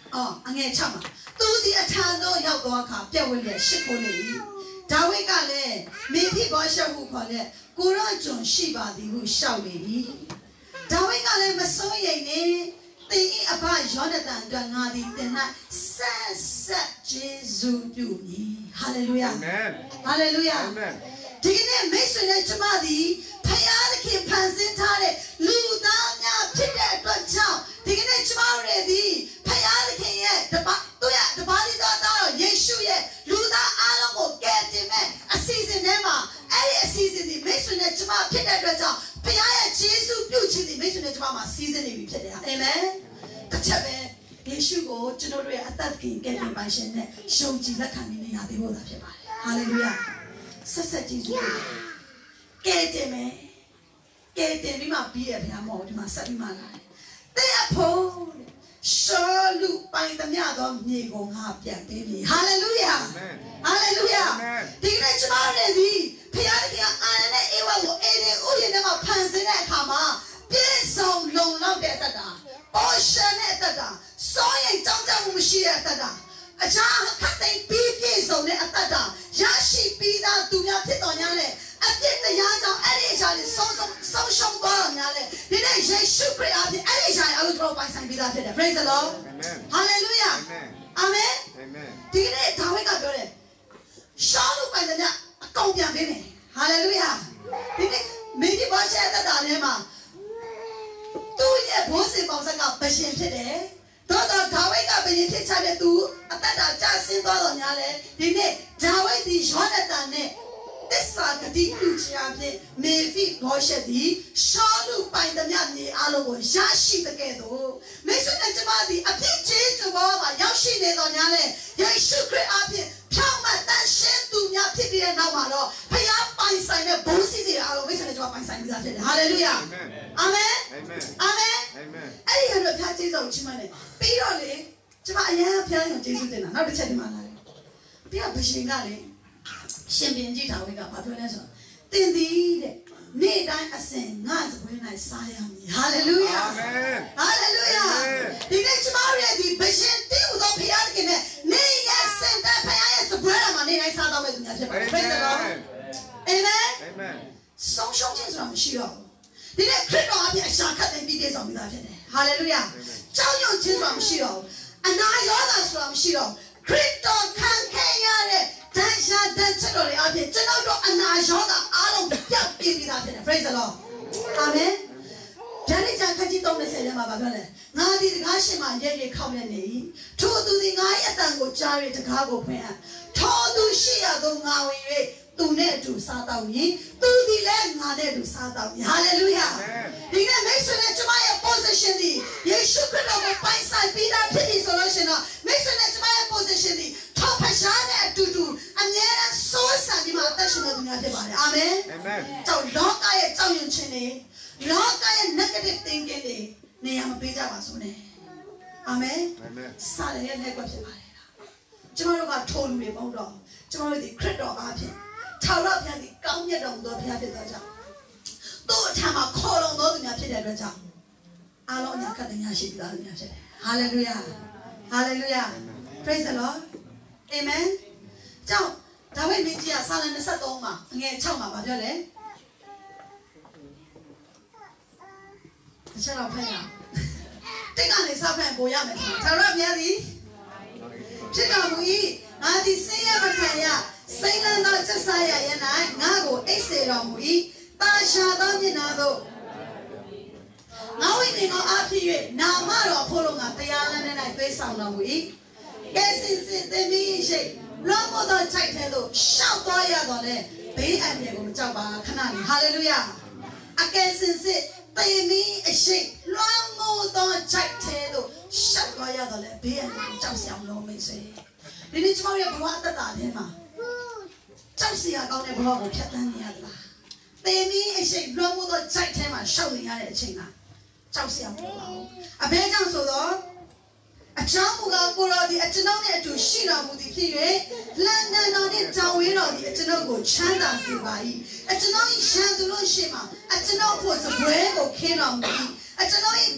哦，俺也唱嘛，都得唱到要多卡，别为了吃苦嘞。大卫讲嘞，每天把小户看嘞，果然种西巴的户少嘞。大卫讲嘞，没所谓呢。第一阿爸约的当中，我的天呐，三十耶稣救你，哈利路亚，哈利路亚。这个呢，没说呢，怎么的？他呀的去攀升他嘞，路当呀，皮带断肠。这个呢，怎么来的？他呀的去耶，他把对呀，他把你到到耶稣耶，路当阿拉我干的咩？啊，西神的嘛，哎呀，西神的，没说呢，怎么皮带断肠？不要呀，耶稣救起的，没说呢，怎么嘛，西神的皮带呀，哎咩？他这边耶稣我知道对啊，但给给你发现呢，手机在看你那的我的皮带，哈利路亚，实实基督。给的没？给的你嘛毕业片毛的嘛，啥的嘛来？第一步，收入摆的面都你讲下变给你，哈利路亚，哈利路亚。第二什么人的？譬如讲俺那因为我爱的我也那么攀升来看嘛，边上龙老别得的，宝山来得的，所以张张我们需要得的。啊，家看在边边上来得的，也是边上都要听到人嘞。啊，别的伢讲，哎，你家里送送送送多少年嘞？你那耶稣基督啊，哎，你家要做拜神比他别的 ，Praise the Lord， 哈利路亚，阿门。第一呢，他会讲表嘞，上路拜的呢，高边边嘞，哈利路亚。第一，每天把钱在打嘞嘛，都也不是保证个不现实的。到到他会讲不现实差别多，啊，但他家新多少年嘞？第一，他会的上的单呢。这三个的路子啊，片免费保险的，上路摆的面你阿拉我也是的给多，没说那怎么的啊？片接住我嘛，要是那到年嘞，要收亏啊片，票嘛单身度面片别那嘛咯，他要摆晒呢，不是的阿拉没说那怎么摆晒的片的，哈利路亚，阿门，阿门，哎呀，那片接住去嘛嘞，比如嘞，怎么哎呀片用接住的呢？那不吃的嘛嘞，别不行啊嘞。先编辑他会讲，把他来说，等地的，你来阿生，我是回来撒养你，哈利路亚，哈利路亚。你那去马瑞的，不是第五道培养的呢，你也生在培养也是不然嘛，你来撒到为怎么样去吧？为什么？哎们，双兄弟是不需要，你那看到阿边想看的比别上面大片的，哈利路亚。照用钱是不需要，啊那要的是不需要，看到看看呀嘞。但下等吃到了阿片，真到说俺拿小的阿龙要给比他片的 ，praise the Lord， 阿门。这里讲看见东的谁的嘛？把他嘞，俺的俺是嘛爷爷靠了你，初度的俺一等我家里这卡过片，初度是呀都俺为为都那就杀到你，都的嘞俺那就杀到你，哈利路亚。你看没说嘞，怎么也不是兄弟，耶稣看到我拜山比他片的所罗神了，没说嘞怎么也不是兄弟。他拍下来嘟嘟，啊，你那说啥的嘛？但是那东西对吧？阿门。就老家也照用起来，老家也那个的听见的，你要么别家话说呢？阿门。啥的也那个是吧？这么多个投入的包装，这么多的cré到阿片，炒到片的高热量多片的多少？都他妈烤了多东西片的多少？阿老娘看人家是比较人家是的，哈利路亚，哈利路亚 ，Praise the Lord。Amen， 就大卫名字啊，三人的杀刀嘛，眼唱嘛，把这嘞，这老朋友，这个你小朋友不要没错，唱了别的，这个不易，俺的谁也不看呀，谁能到这三呀也难，俺个一岁了不易，大下到你那都，俺为你我阿皮月，那么老婆龙啊，对呀，那那对上了不易。该是是对面些，让我到菜台头少多一道嘞，北岸的我们叫吧，看哪里，哈利路亚。啊，该是是对面一些，让我到菜台头少多一道嘞，北岸的叫小龙没谁。你你怎么也不话得打的嘛？就是呀，讲的不好，我骗人家的啦。对面一些，让我到菜台嘛，少人家来请啊，就是呀不好。啊，别这样说的。啊，丈夫个过了的，啊，知道呢就洗了我的皮源，懒得那的张为了的，知道我全当是把伊，啊，知道伊想都弄些嘛，啊，知道我是不会我看了我的，啊，知道伊讲我是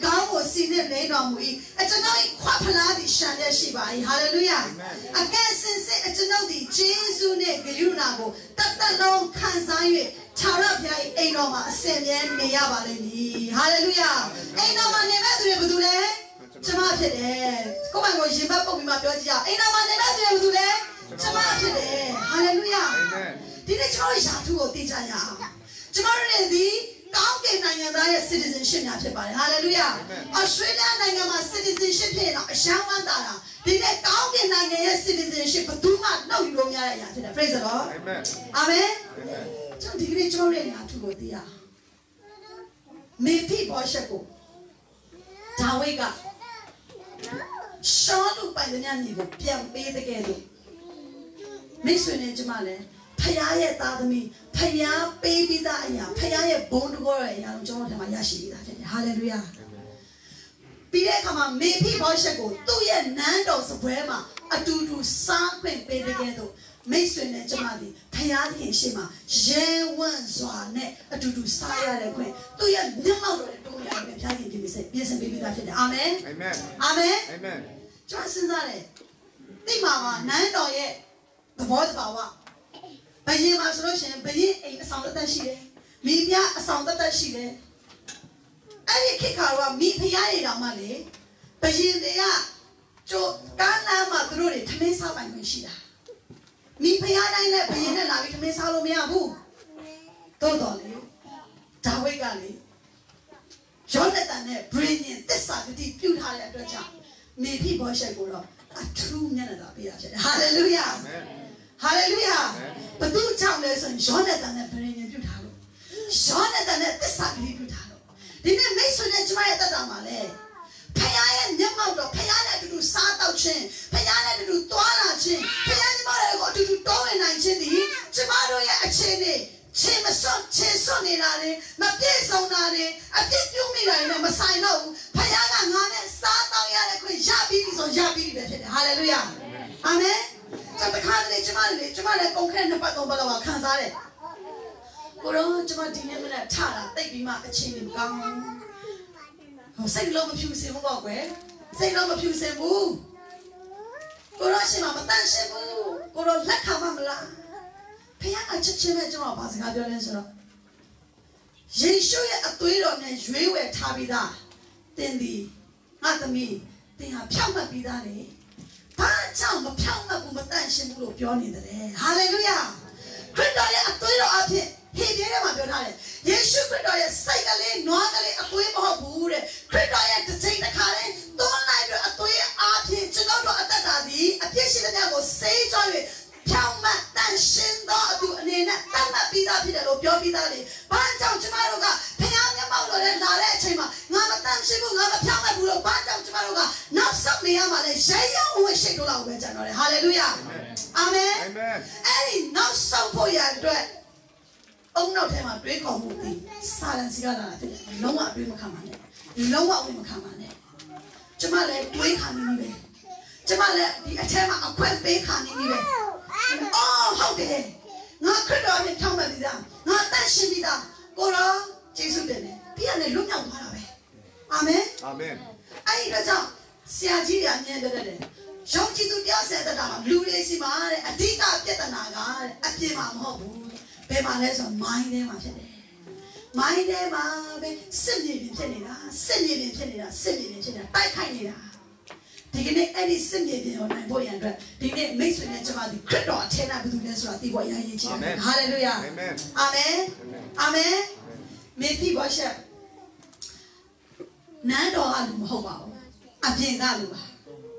စီနဲ့လိမ့်တော်မူ၏အကျွန်ုပ်ခွာဖလားသည်ရှံတဲ့ရှိပါ၏ဟာလေလုယာအကဲစင်စစ်အကျွန်ုပ်သည်ဂျေဇုနဲ့ဂရုဏာကိုတတ်တလုံးခံစား၍ခြာရဖျား၏အိမ်တော်မှာအစဉ်မြဲနေရပါလိမ့်မည်ဟာလေလုယာအိမ်တော်မှာနေမဲ့သူတွေဘယ်သူလဲကျမဖြစ်တယ်ကိုယ့်ဘက်ကိုရင်ဘတ်ပုတ်ပြီးမှပြောကြည့်အောင်အိမ်တော်မှာနေမဲ့သူတွေဘယ်သူလဲကျမဖြစ်တယ်ဟာလေလုယာဒီနေ့ကျွန်တော်ရာထူးကိုသိကြရအောင်ကျမတို့လည်းဒီကောင်းကင်နိုင်ငံသားရဲ့ citizenship များဖြစ်ပါတယ် hallelujah Australia နိုင်ငံမှာ citizenship ဖြစ်ရင်တော့အရှမ်းဝမ်းသာတာဒီနေ့ကောင်းကင်နိုင်ငံရဲ့ citizenship ဘယ်သူမှနှုတ်ယူလို့မရတဲ့အရာဖြစ်တယ် praise the Lord amen amen ကျွန်တော်ဒီကနေ့ကျွန်တော်ရဲ့ရာထူးကိုသိရမေဖိဘောရှက်ကိုဒါဝိဒ်ကရှောလူပိုင်တဲ့ညညီကိုပြန်ပေးတဲ့ကဲလို့မိတ်ဆွေနဲ့ကျမလည်းဖယားရဲ့သားသမီးဖယားပေးပြီးသားအရာဖယားရဲ့ဘုံတကောရဲ့အရာကိုကျွန်တော်တို့ထဲမှာရရှိနေတာဖြစ်တယ်ဟာလေလုယာပြီးတဲ့အခါမှာမေဖိဘောရှက်ကိုသူ့ရဲ့နန်းတော်စပွဲမှာအတူတူစားခွင့်ပေးတဲ့ကဲတော့မိတ်ဆွေနဲ့ကျမသည်ဖယားသခင်ရှေ့မှာရဲဝံ့စွာနဲ့အတူတူစားရတဲ့ခွင့်သူ့ရဲ့မျက်မှောက်တော်နဲ့တုံးရတယ်ဖယားသခင်ဒီလိုစိတ်ပြင်ဆင်ပေးပြီးသားဖြစ်တယ်အာမင်အာမင်အာမင်အာမင်ကျွန်တော်စဉ်းစားတယ်ဒီမှာကနန်းတော်ရဲ့သဘောတဘာဝဘယင်မှာဆိုလို့ရှိရင်ဘယင်အိမ်အဆောင်တက်တက်ရှိတယ်မိဖုရားအဆောင်တက်တက်ရှိတယ်အဲ့ဒီခေတ်ကတော့မိဖုရားတွေတောင်မှလေဘယင်တွေကကျိုးကားလမ်းမှာသူတို့တွေထမင်းစားပိုင်ခွင့်ရှိတာမိဖုရားတိုင်းနဲ့ဘယင်နဲ့လာပြီးထမင်းစားလို့မရဘူးတိုးတော်လေဒါဝိဒ်ကလေယောနသန်နဲ့ဘရင်ရင်သစ္စာဂတိပြုထားတဲ့အတွက်ကြောင့်မေဖိဘောရှက်ကိုတော့အထူးမျက်နှာသာပေးရဖြစ်တယ်ဟာလေလုယာအာမင်ဟာလေလုယာဘသူကြောင့်လဲဆိုရင်ယောနသန်နဲ့ဗရင်ရင်ပြုထားလို့ယောနသန်နဲ့သစ္စာဂတိပြုထားလို့ဒီနေ့မိတ်ဆွေနဲ့ကျမရဲ့တက်တာမှာလဲဖခင်ရဲ့မျက်မှောက်တော့ဖခင်နဲ့အတူတူစားတော့ခြင်းဖခင်နဲ့အတူတူသွားလာခြင်းဖခင်ညီမတွေကိုအတူတူတောင်းဝင်နိုင်ခြင်းဒီကျမတို့ရဲ့အခြေအနေချင်းမစွတ်ချင်းစွတ်နေတာလေမပြည့်စုံတာလေအပြည့်ပြုမိတာလေမဆိုင်တော့ဘူးဖခင်ကငါနဲ့စားတော့ရတဲ့ခွင့်ရပြီးပြီဆိုရပြီးပြီပဲဖြစ်တယ်ဟာလေလုယာအာမင်ကျမခါတယ်ကျမလည်းကျမလည်းကုန်ခဲနှစ်ပတ်သုံးပတ်လောက်ခံစားတယ်ကိုရောကျမဒီနေ့မနေ့ထတာတိတ်ပြီးမှအချင်းကြီးကောင်းဟိုစိတ်လုံးမဖြူစင်ဘူးပေါ့ကွယ်စိတ်လုံးမဖြူစင်ဘူးကိုရောရှင်မမတန်ရှင်ဘူးကိုရောလက်ခံမမလားဖခင်အချက်ချင်းပဲကျမဘာစကားပြောလဲဆိုတော့ယေရှုရဲ့အသွေးတော်နဲ့ရွေးဝယ်ထားပြီးသားတင်ဒီငါသမီးတင်ဟာဖြောက်မှတ်ပြီးသားလေဘာကြောင့်မဖြောက်မှတ်ဘူးမတန်ရှင်ဘူးလို့ပြောနေတယ်ဟာလေလုယာခရစ်တော်ရဲ့အသွေးတော်အဖြစ်ဟေပြဲထဲမှာပြောထားတယ်ယေရှုခရစ်တော်ရဲ့စိတ်ကလေးနွားကလေးအသွေးမဟုတ်ဘူးတဲ့ခရစ်တော်ရဲ့တစ်ချိန်တစ်ခါလေးသွန်းလိုက်တဲ့အသွေးအဖြစ်ကျွန်တော်တို့အသက်တာဒီအပြစ်ရှိတဲ့ညကိုစေးကြော၍ဖြောက်မှတ်တန်ရှင်သောအတူအနေနဲ့တတ်မှတ်ပြီးသားဖြစ်တယ်လို့ပြောပြီးသားလေဘာကြောင့်ကျမတို့ကဖခင်မျက်မှောက်တော်နဲ့လာတဲ့အချိန်မှာငါမတန်ရှင်ဘူးငါမဖြောက်မှတ်ဘူးလို့ဘာကြောင့်ကျမတို့ကနောက်ဆုတ်နေရမှာလဲရေရုံဝှရှိတ်တို့လောက်ပဲကြံတော့တယ်ဟာလေလုယာအာမင်အာမင်အဲ့ဒီနောက်ဆုတ်ဖို့ရအတွက်အုံနောက်ထဲမှာတွေးခေါ်မှုဒီစာရန်စီကလာတာဖြစ်တယ်လုံးဝအတွေးမခံပါနဲ့လုံးဝအတွေးမခံပါနဲ့ကျမလည်းတွေးခါနေပြီပဲကျမလည်းဒီအထက်မှာအခွင့်ပေးခါနေပြီပဲအော်ဟုတ်တယ်ငါခရစ်တော်နဲ့ဖြောင်းမှတ်ပြီးသားငါတန်ရှင်းပြီးသားကိုရောယေရှုတင်တယ်ပြီးရနဲ့လွတ်မြောက်သွားတာပဲအာမင်အာမင်အဲ့ဒီတော့ကြောင့်ဆရာကြီးတွေအမြဲတမ်းတယ်ယောက်ျီသူတရားဆက်တဲ့တာမှာလူတွေစီမှာတဲ့အဓိကပြဿနာကတဲ့အပြစ်မှာမဟုတ်ဘူးဘယ်မှာလဲဆိုတော့ mind ထဲမှာဖြစ်တယ် mind ထဲမှာပဲစစ်မြေပြင်ဖြစ်နေတာစစ်မြေပြင်ဖြစ်နေတာစစ်မြေပြင်ဖြစ်နေတာတိုက်ခိုက်နေတာဒီကနေ့အဲ့ဒီစစ်မြေပြင်ကိုနိုင်ဖို့ရန်အတွက်ဒီနေ့မိတ်ဆွေနဲ့ကျွန်မဒီခရစ်တော်အထက်နာဘယ်သူလဲဆိုတာသိဖို့ရရင်ကြီးတယ်ဟာလေလုယာအာမင်အာမင်အာမင်မေဖိဘောရှက်နန်းတော်ကလူမဟုတ်ပါဘူးအပြင်ကလူပါ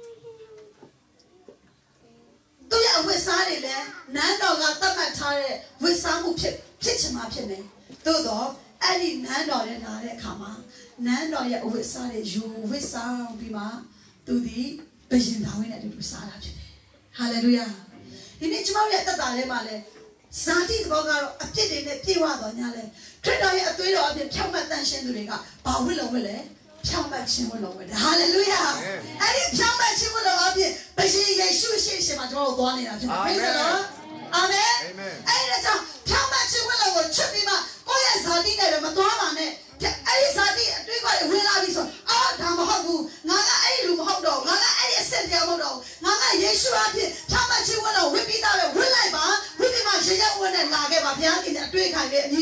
သူရဲ့ဝိစားတွေလည်းနန်းတော်ကသတ်မှတ်ထားတဲ့ဝိစားမှုဖြစ်ဖြစ်ချင်မှဖြစ်နေသို့တော့အဲ့ဒီနန်းတော်ရဲ့လာတဲ့အခါမှာနန်းတော်ရဲ့အဝိစားတွေယူဝိစားပြီးမှသူဒီဘယင်တော်ဝင်တဲ့သူစားတာဖြစ်တယ်ဟာလေလုယာဒီနေ့ကျွန်တော်ရဲ့အသက်တာထဲမှာလဲဇာတိသဘောကတော့အပြစ်တွေနဲ့ပြေဝတော်ညာလဲခရစ်တော်ရဲ့အသွေးတော်အပြင်ဖြောင့်မတ်တန်ရှင်းသူတွေကဘာဝိလုံဝိလဲဖြောင့်မတ်ခြင်းဝိလုံဝိတယ်ဟာလေလုယာအဲ့ဒီဖြောင့်မတ်ခြင်းဝိလုံအပြင်ဘယင်ယေရှုရှိရှိမှာကျွန်တော်တို့သွားနေတာဖြစ်တယ်ပြည့်စုံလားအာမင်အဲ့ဒါကြောင့်ဖြောင့်မတ်ခြင်းဝိလုံကိုချစ်ပြီးမှကိုယ့်ရဲ့ဇာတိနဲ့မသွားပါနဲ့အဲ့ဒီဇာတိအတွေ့အကြုံဝင်လာပြီဆိုအာဒါမဟုတ်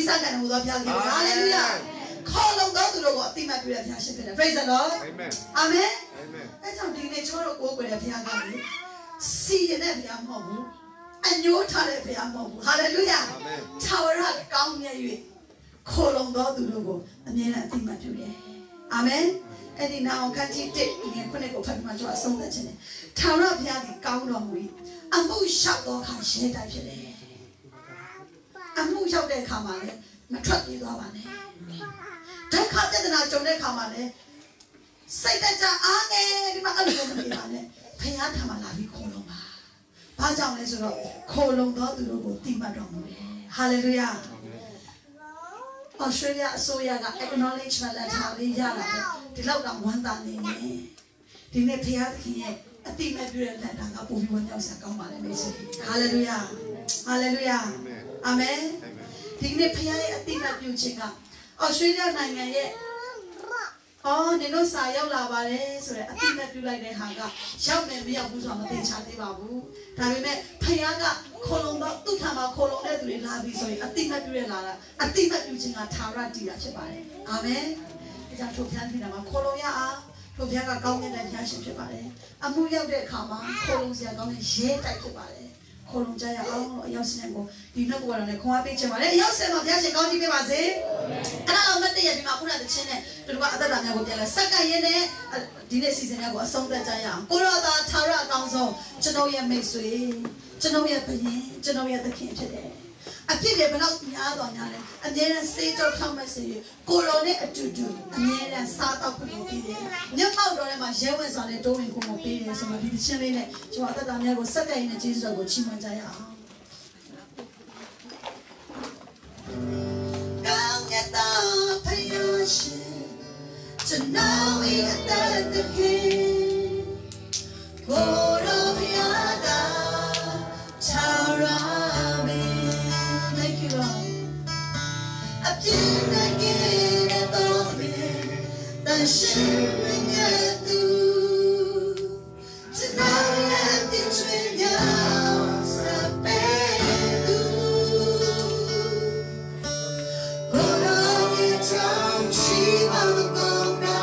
စားကန်မှုသောဘုရားခင်ဟာလေလုယာခေါ်လုံသောသူတို့ကိုအတိမတ်ပြုတဲ့ဘုရားရှင်ဖြစ်တယ် praise the lord amen amen amen အဲ့ကြောင့်ဒီနေ့ကျွန်တော်တို့ကိုးကွယ်တဲ့ဘုရားကလေစီရင်တဲ့ဘုရားမဟုတ်ဘူးအညိုးထားတဲ့ဘုရားမဟုတ်ဘူးဟာလေလုယာထာဝရကောင်းမြတ်၍ခေါ်လုံသောသူတို့ကိုအမြဲတမ်းအတိမတ်ပြုတယ်အာမင်အဲ့ဒီနောင်ခန်းကြီးတစ်ငယ်ခုနှစ်ကိုဖတ်ပြီးမှကျွန်တော်အဆုံးသတ်ခြင်းတယ်ထာဝရဘုရားဒီကောင်းတော်မူ၏အမှုလျှောက်သောအခါရဲတိုက်ဖြစ်တယ်အမှုလျှောက်တဲ့အခါမှာလည်းမထွက်ပြေးသွားပါနဲ့ဒုက္ခပြဿနာကြုံတဲ့အခါမှာလည်းစိတ်တကြအားငယ်ဒီမှာအဲ့လိုမနေပါနဲ့ဘုရားထံမှာလာပြီးခေါ်လုံးပါဘာကြောင့်လဲဆိုတော့ခေါ်လုံးသောသူတို့ကိုတိမှတ်တော်မူတယ်ဟာလေလုယာAustralia အစိုးရက acknowledgement letter လေးရလာတယ်ဒီလောက်တော့ဝမ်းသာနေနေဒီနေ့ဘုရားသခင်ရဲ့အတိမတ်ပြုတဲ့လက်တာကပုံပြီးဝမ်းမြောက်စရာကောင်းပါလေမိတ်ဆွေဟာလေလုယာဟာလေလုယာအာမင်ဒီနေ့ဘုရားရဲ့အတိမတ်ပြုခြင်းက Australia နိုင်ငံရဲ့အော်နင်တို့စာရောက်လာပါတယ်ဆိုတော့အတိမတ်ပြုလိုက်တဲ့ဟာကရောက်မယ်မရောက်ဘူးဆိုတာမသိချသေးပါဘူးဒါပေမဲ့ဖခင်ကခေါ်လုံတော့သူ့ထံမှာခေါ်လုံတဲ့သူတွေလာပြီဆိုရင်အတိမတ်ပြုရလာတာအတိမတ်ပြုခြင်းကထာဝရတည်တာဖြစ်ပါတယ်အာမင်ဒါကြောင့်ထိုဘုရားခင်မှာခေါ်လုံရအောင်ထိုဘုရားကကောင်းမြတ်တဲ့ဘုရားရှင်ဖြစ်ပါတယ်အမှုရောက်တဲ့အခါမှာခေါ်လုံစရာကောင်းတဲ့ရဲတိုက်ဖြစ်ပါတယ်ခေါ်လုံကြရအောင်လို့အရောက်စင်ကိုဒီနှုတ်ပေါ်တော့လည်းခွန်အားပေးချင်ပါတယ်အရောက်စင်မှာဘုရားရှင်ကောင်းကြီးပေးပါစေအဲ့ဒါတော့မတည့်ရဒီမှာခုနကချင်းနဲ့တို့ကအသက်တာများကိုပြန်လဲစက္ကန့်ရင်းနဲ့ဒီနေ့စီစဉ်များကိုအဆုံးသတ်ကြရအောင်ကိုရောသာထာဝရအကောင်းဆုံးကျွန်တော်ရဲ့မိတ်ဆွေကျွန်တော်ရဲ့ဘုရင်ကျွန်တော်ရဲ့သခင်ဖြစ်တယ်အဖြစ်တွေဘယ်တော့များတော့များလဲအမြဲတမ်းစေးကြောဖြောင်းမဲ့စေကိုရောနဲ့အတူတူအမြဲတမ်းစားတော့ခွင့်ကိုပေးတယ်မျက်မှောက်တော်ထဲမှာရဲဝဲစွာနဲ့တိုးဝင်ကိုပေးတယ်ဆိုမှဒီချင်းလေးနဲ့ကျွန်တော်အသက်တာများကိုစက္ကန့်ရင်းနဲ့ကျေးဇူးတော်ကိုချီးမွမ်းကြရအောင်ကောင်းမြတ်သောဘုရားရှင်ကျွန်တော်ရဲ့အသက်သခင်ကိုရောဘုရားကထာဝရမင်း Thank you Lord အပြည့်နဲ့ကြတဲ့တော်မင်းတန်ရှင်းမြတ်သူကျွန်တော်ရဲ့ဒီချွေမြောက်စပယ်သူကိုရောရဲ့ချောင်းချီပါကောင်းတာ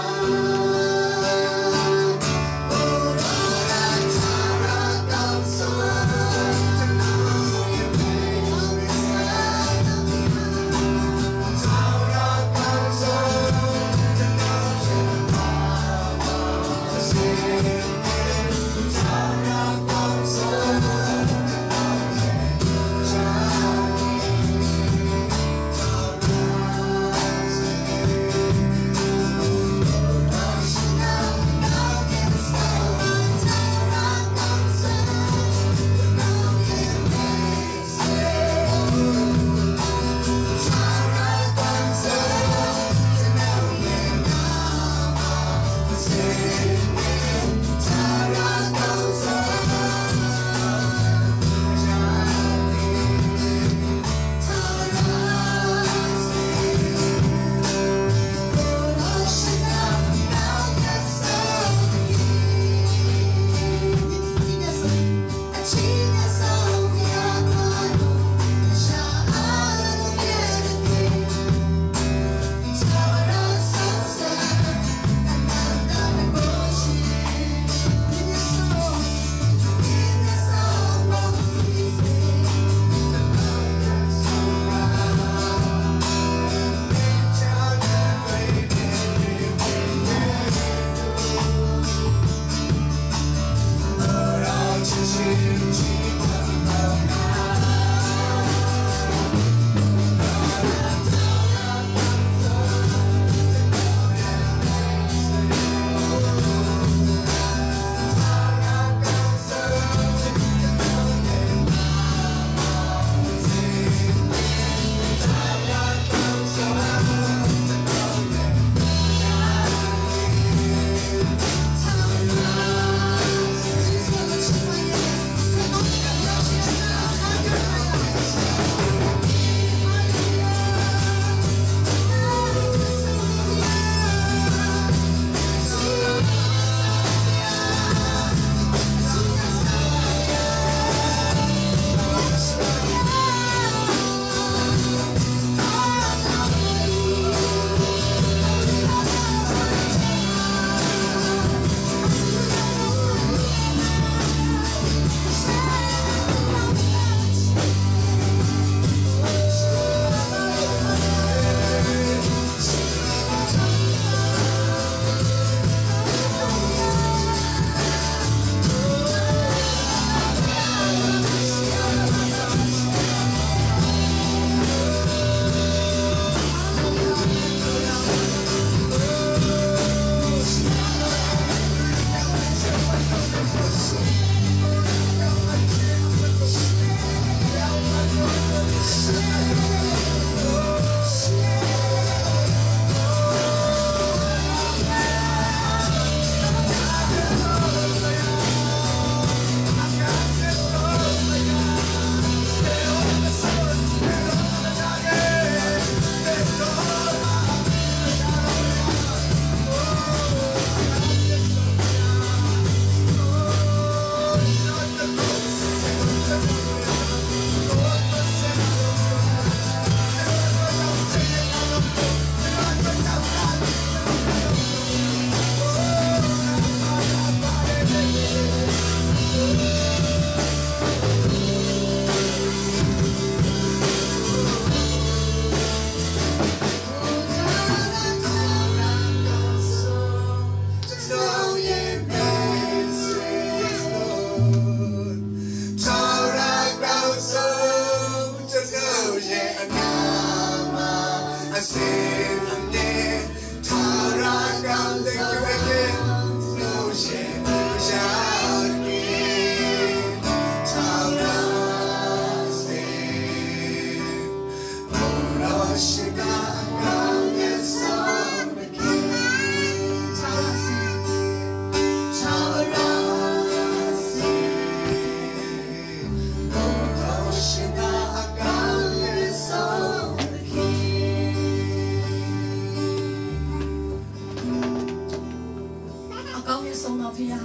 ဆုံးသောဖခင်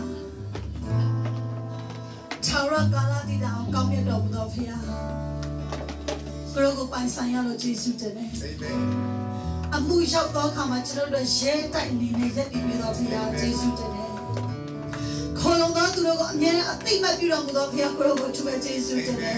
ထာဝရကာလတည်တာကိုကောင်းမြတ်တော်မူသောဖခင်ကိုရောကိုပိုင်ဆိုင်ရလို့ယေရှုတင်တယ်အာမင်အမှုရောက်သောအခါမှာကျွန်တော်တို့ရဲတိုက်နေနေရက်တည်ပြီးတော့ဖခင်ယေရှုတင်တယ်ခေါ်လုံသောသူတို့ကိုအမြဲအသိမှတ်ပြုတော်မူသောဖခင်ကိုရောကိုသူပဲယေရှုတင်တယ်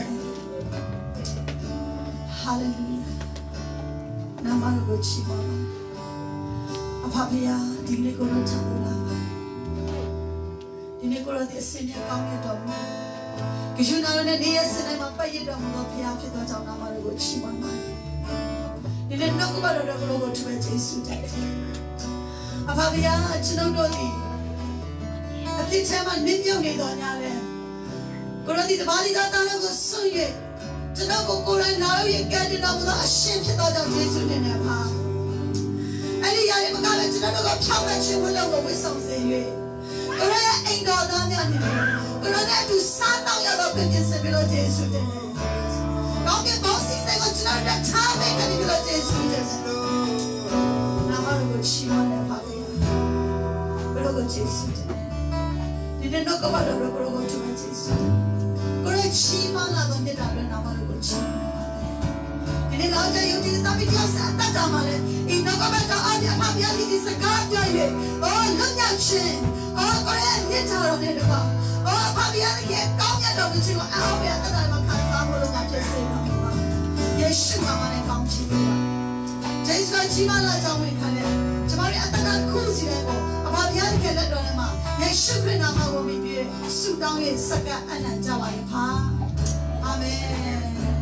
ဟာလေလုယာနာမတော်ကိုချီးမွမ်းပါအဖဖခင်ဒီနေ့ကိုတော့ချမ်းသာပါဒီနေ့ကိုတော့ဒီအစင်းနဲ့ကောင်းရတော်မူကယူနာနဲ့နေရစနေမှာပတ်ရတော်မူသောဖခင်ဖြစ်သောကြောင့်နာမတော်ကိုချီးမွမ်းပါဒီနေ့နှုတ်ကပတော်ကိုကိုထွေးယေရှုတည်းအဖဖခင်ကျွန်တော်တို့ဒီအတိတ်မှာနင်းမြုပ်နေတော်ညာလဲကိုရောဒီတပါးဒီသားတန်းကိုဆွံ့ရကျွန်တော်ကိုကိုယ်တိုင်လာလို့ရကဲတဲ့တော်မူသောအရှင်ဖြစ်သောကြောင့်ယေရှုတင်တယ်ဖာအဲ့ဒီရရင်မကလည်းကျွန်တော်တို့ကဖြောင်းမဲ့ခြင်းဝလို့ကိုဝိဆောင်စေ၍ကိုရောရဲ့အိမ်တော်သားများနေတယ်ကိုရောနဲ့သူစားတော့ရတော့ပြင်စပြီးတော့ယေရှုတင်တယ်ကောင်းကင်ဘုံစီစဉ်ကိုကျွန်တော်တို့ထားပေးကြပြီးတော့ယေရှုတင်တယ်နာမတော်ကိုချီးမွမ်းတယ်ဖာဘုရားကိုယေရှုတင်တယ်ဒီနေ့တော့ကမတော်ကိုကိုသူယေရှုကိုရချီးမွမ်းလာတော့မြတ်တာလည်းနာမတော်ကိုချီးဒီနေ့တော့ယုံကြည်တဲ့မိသားစုအတ္တမှာလည်းဒီနောက်ကမတော်အားဖြင့်အဖဖျားဒီစကားပြောရင်အော်လွတ်မြောက်ခြင်းအော်ကိုရမြတ်တော်နဲ့တော့အော်အဖဖျားရဲ့ကောင်းမြတ်တော်ကိုခြင်းကိုအားဖြင့်အတ္တမှာခံစားဖို့လို့ငါဖြစ်စေတော်မူပါယေရှုနာမနဲ့ကောင်းချီးပေးပါယေရှုချီးမလာကြောင်းဝင်ခံတယ်ကျွန်တော်ရဲ့အတ္တကခုစီတဲ့ကိုအဖဖျားရဲ့လက်တော်ထဲမှာယေရှုခရစ်နာမကိုမြည်ပြီးဆုတောင်းရဲ့စကားအနံ့ကြပါရဲ့ဖာအာမင်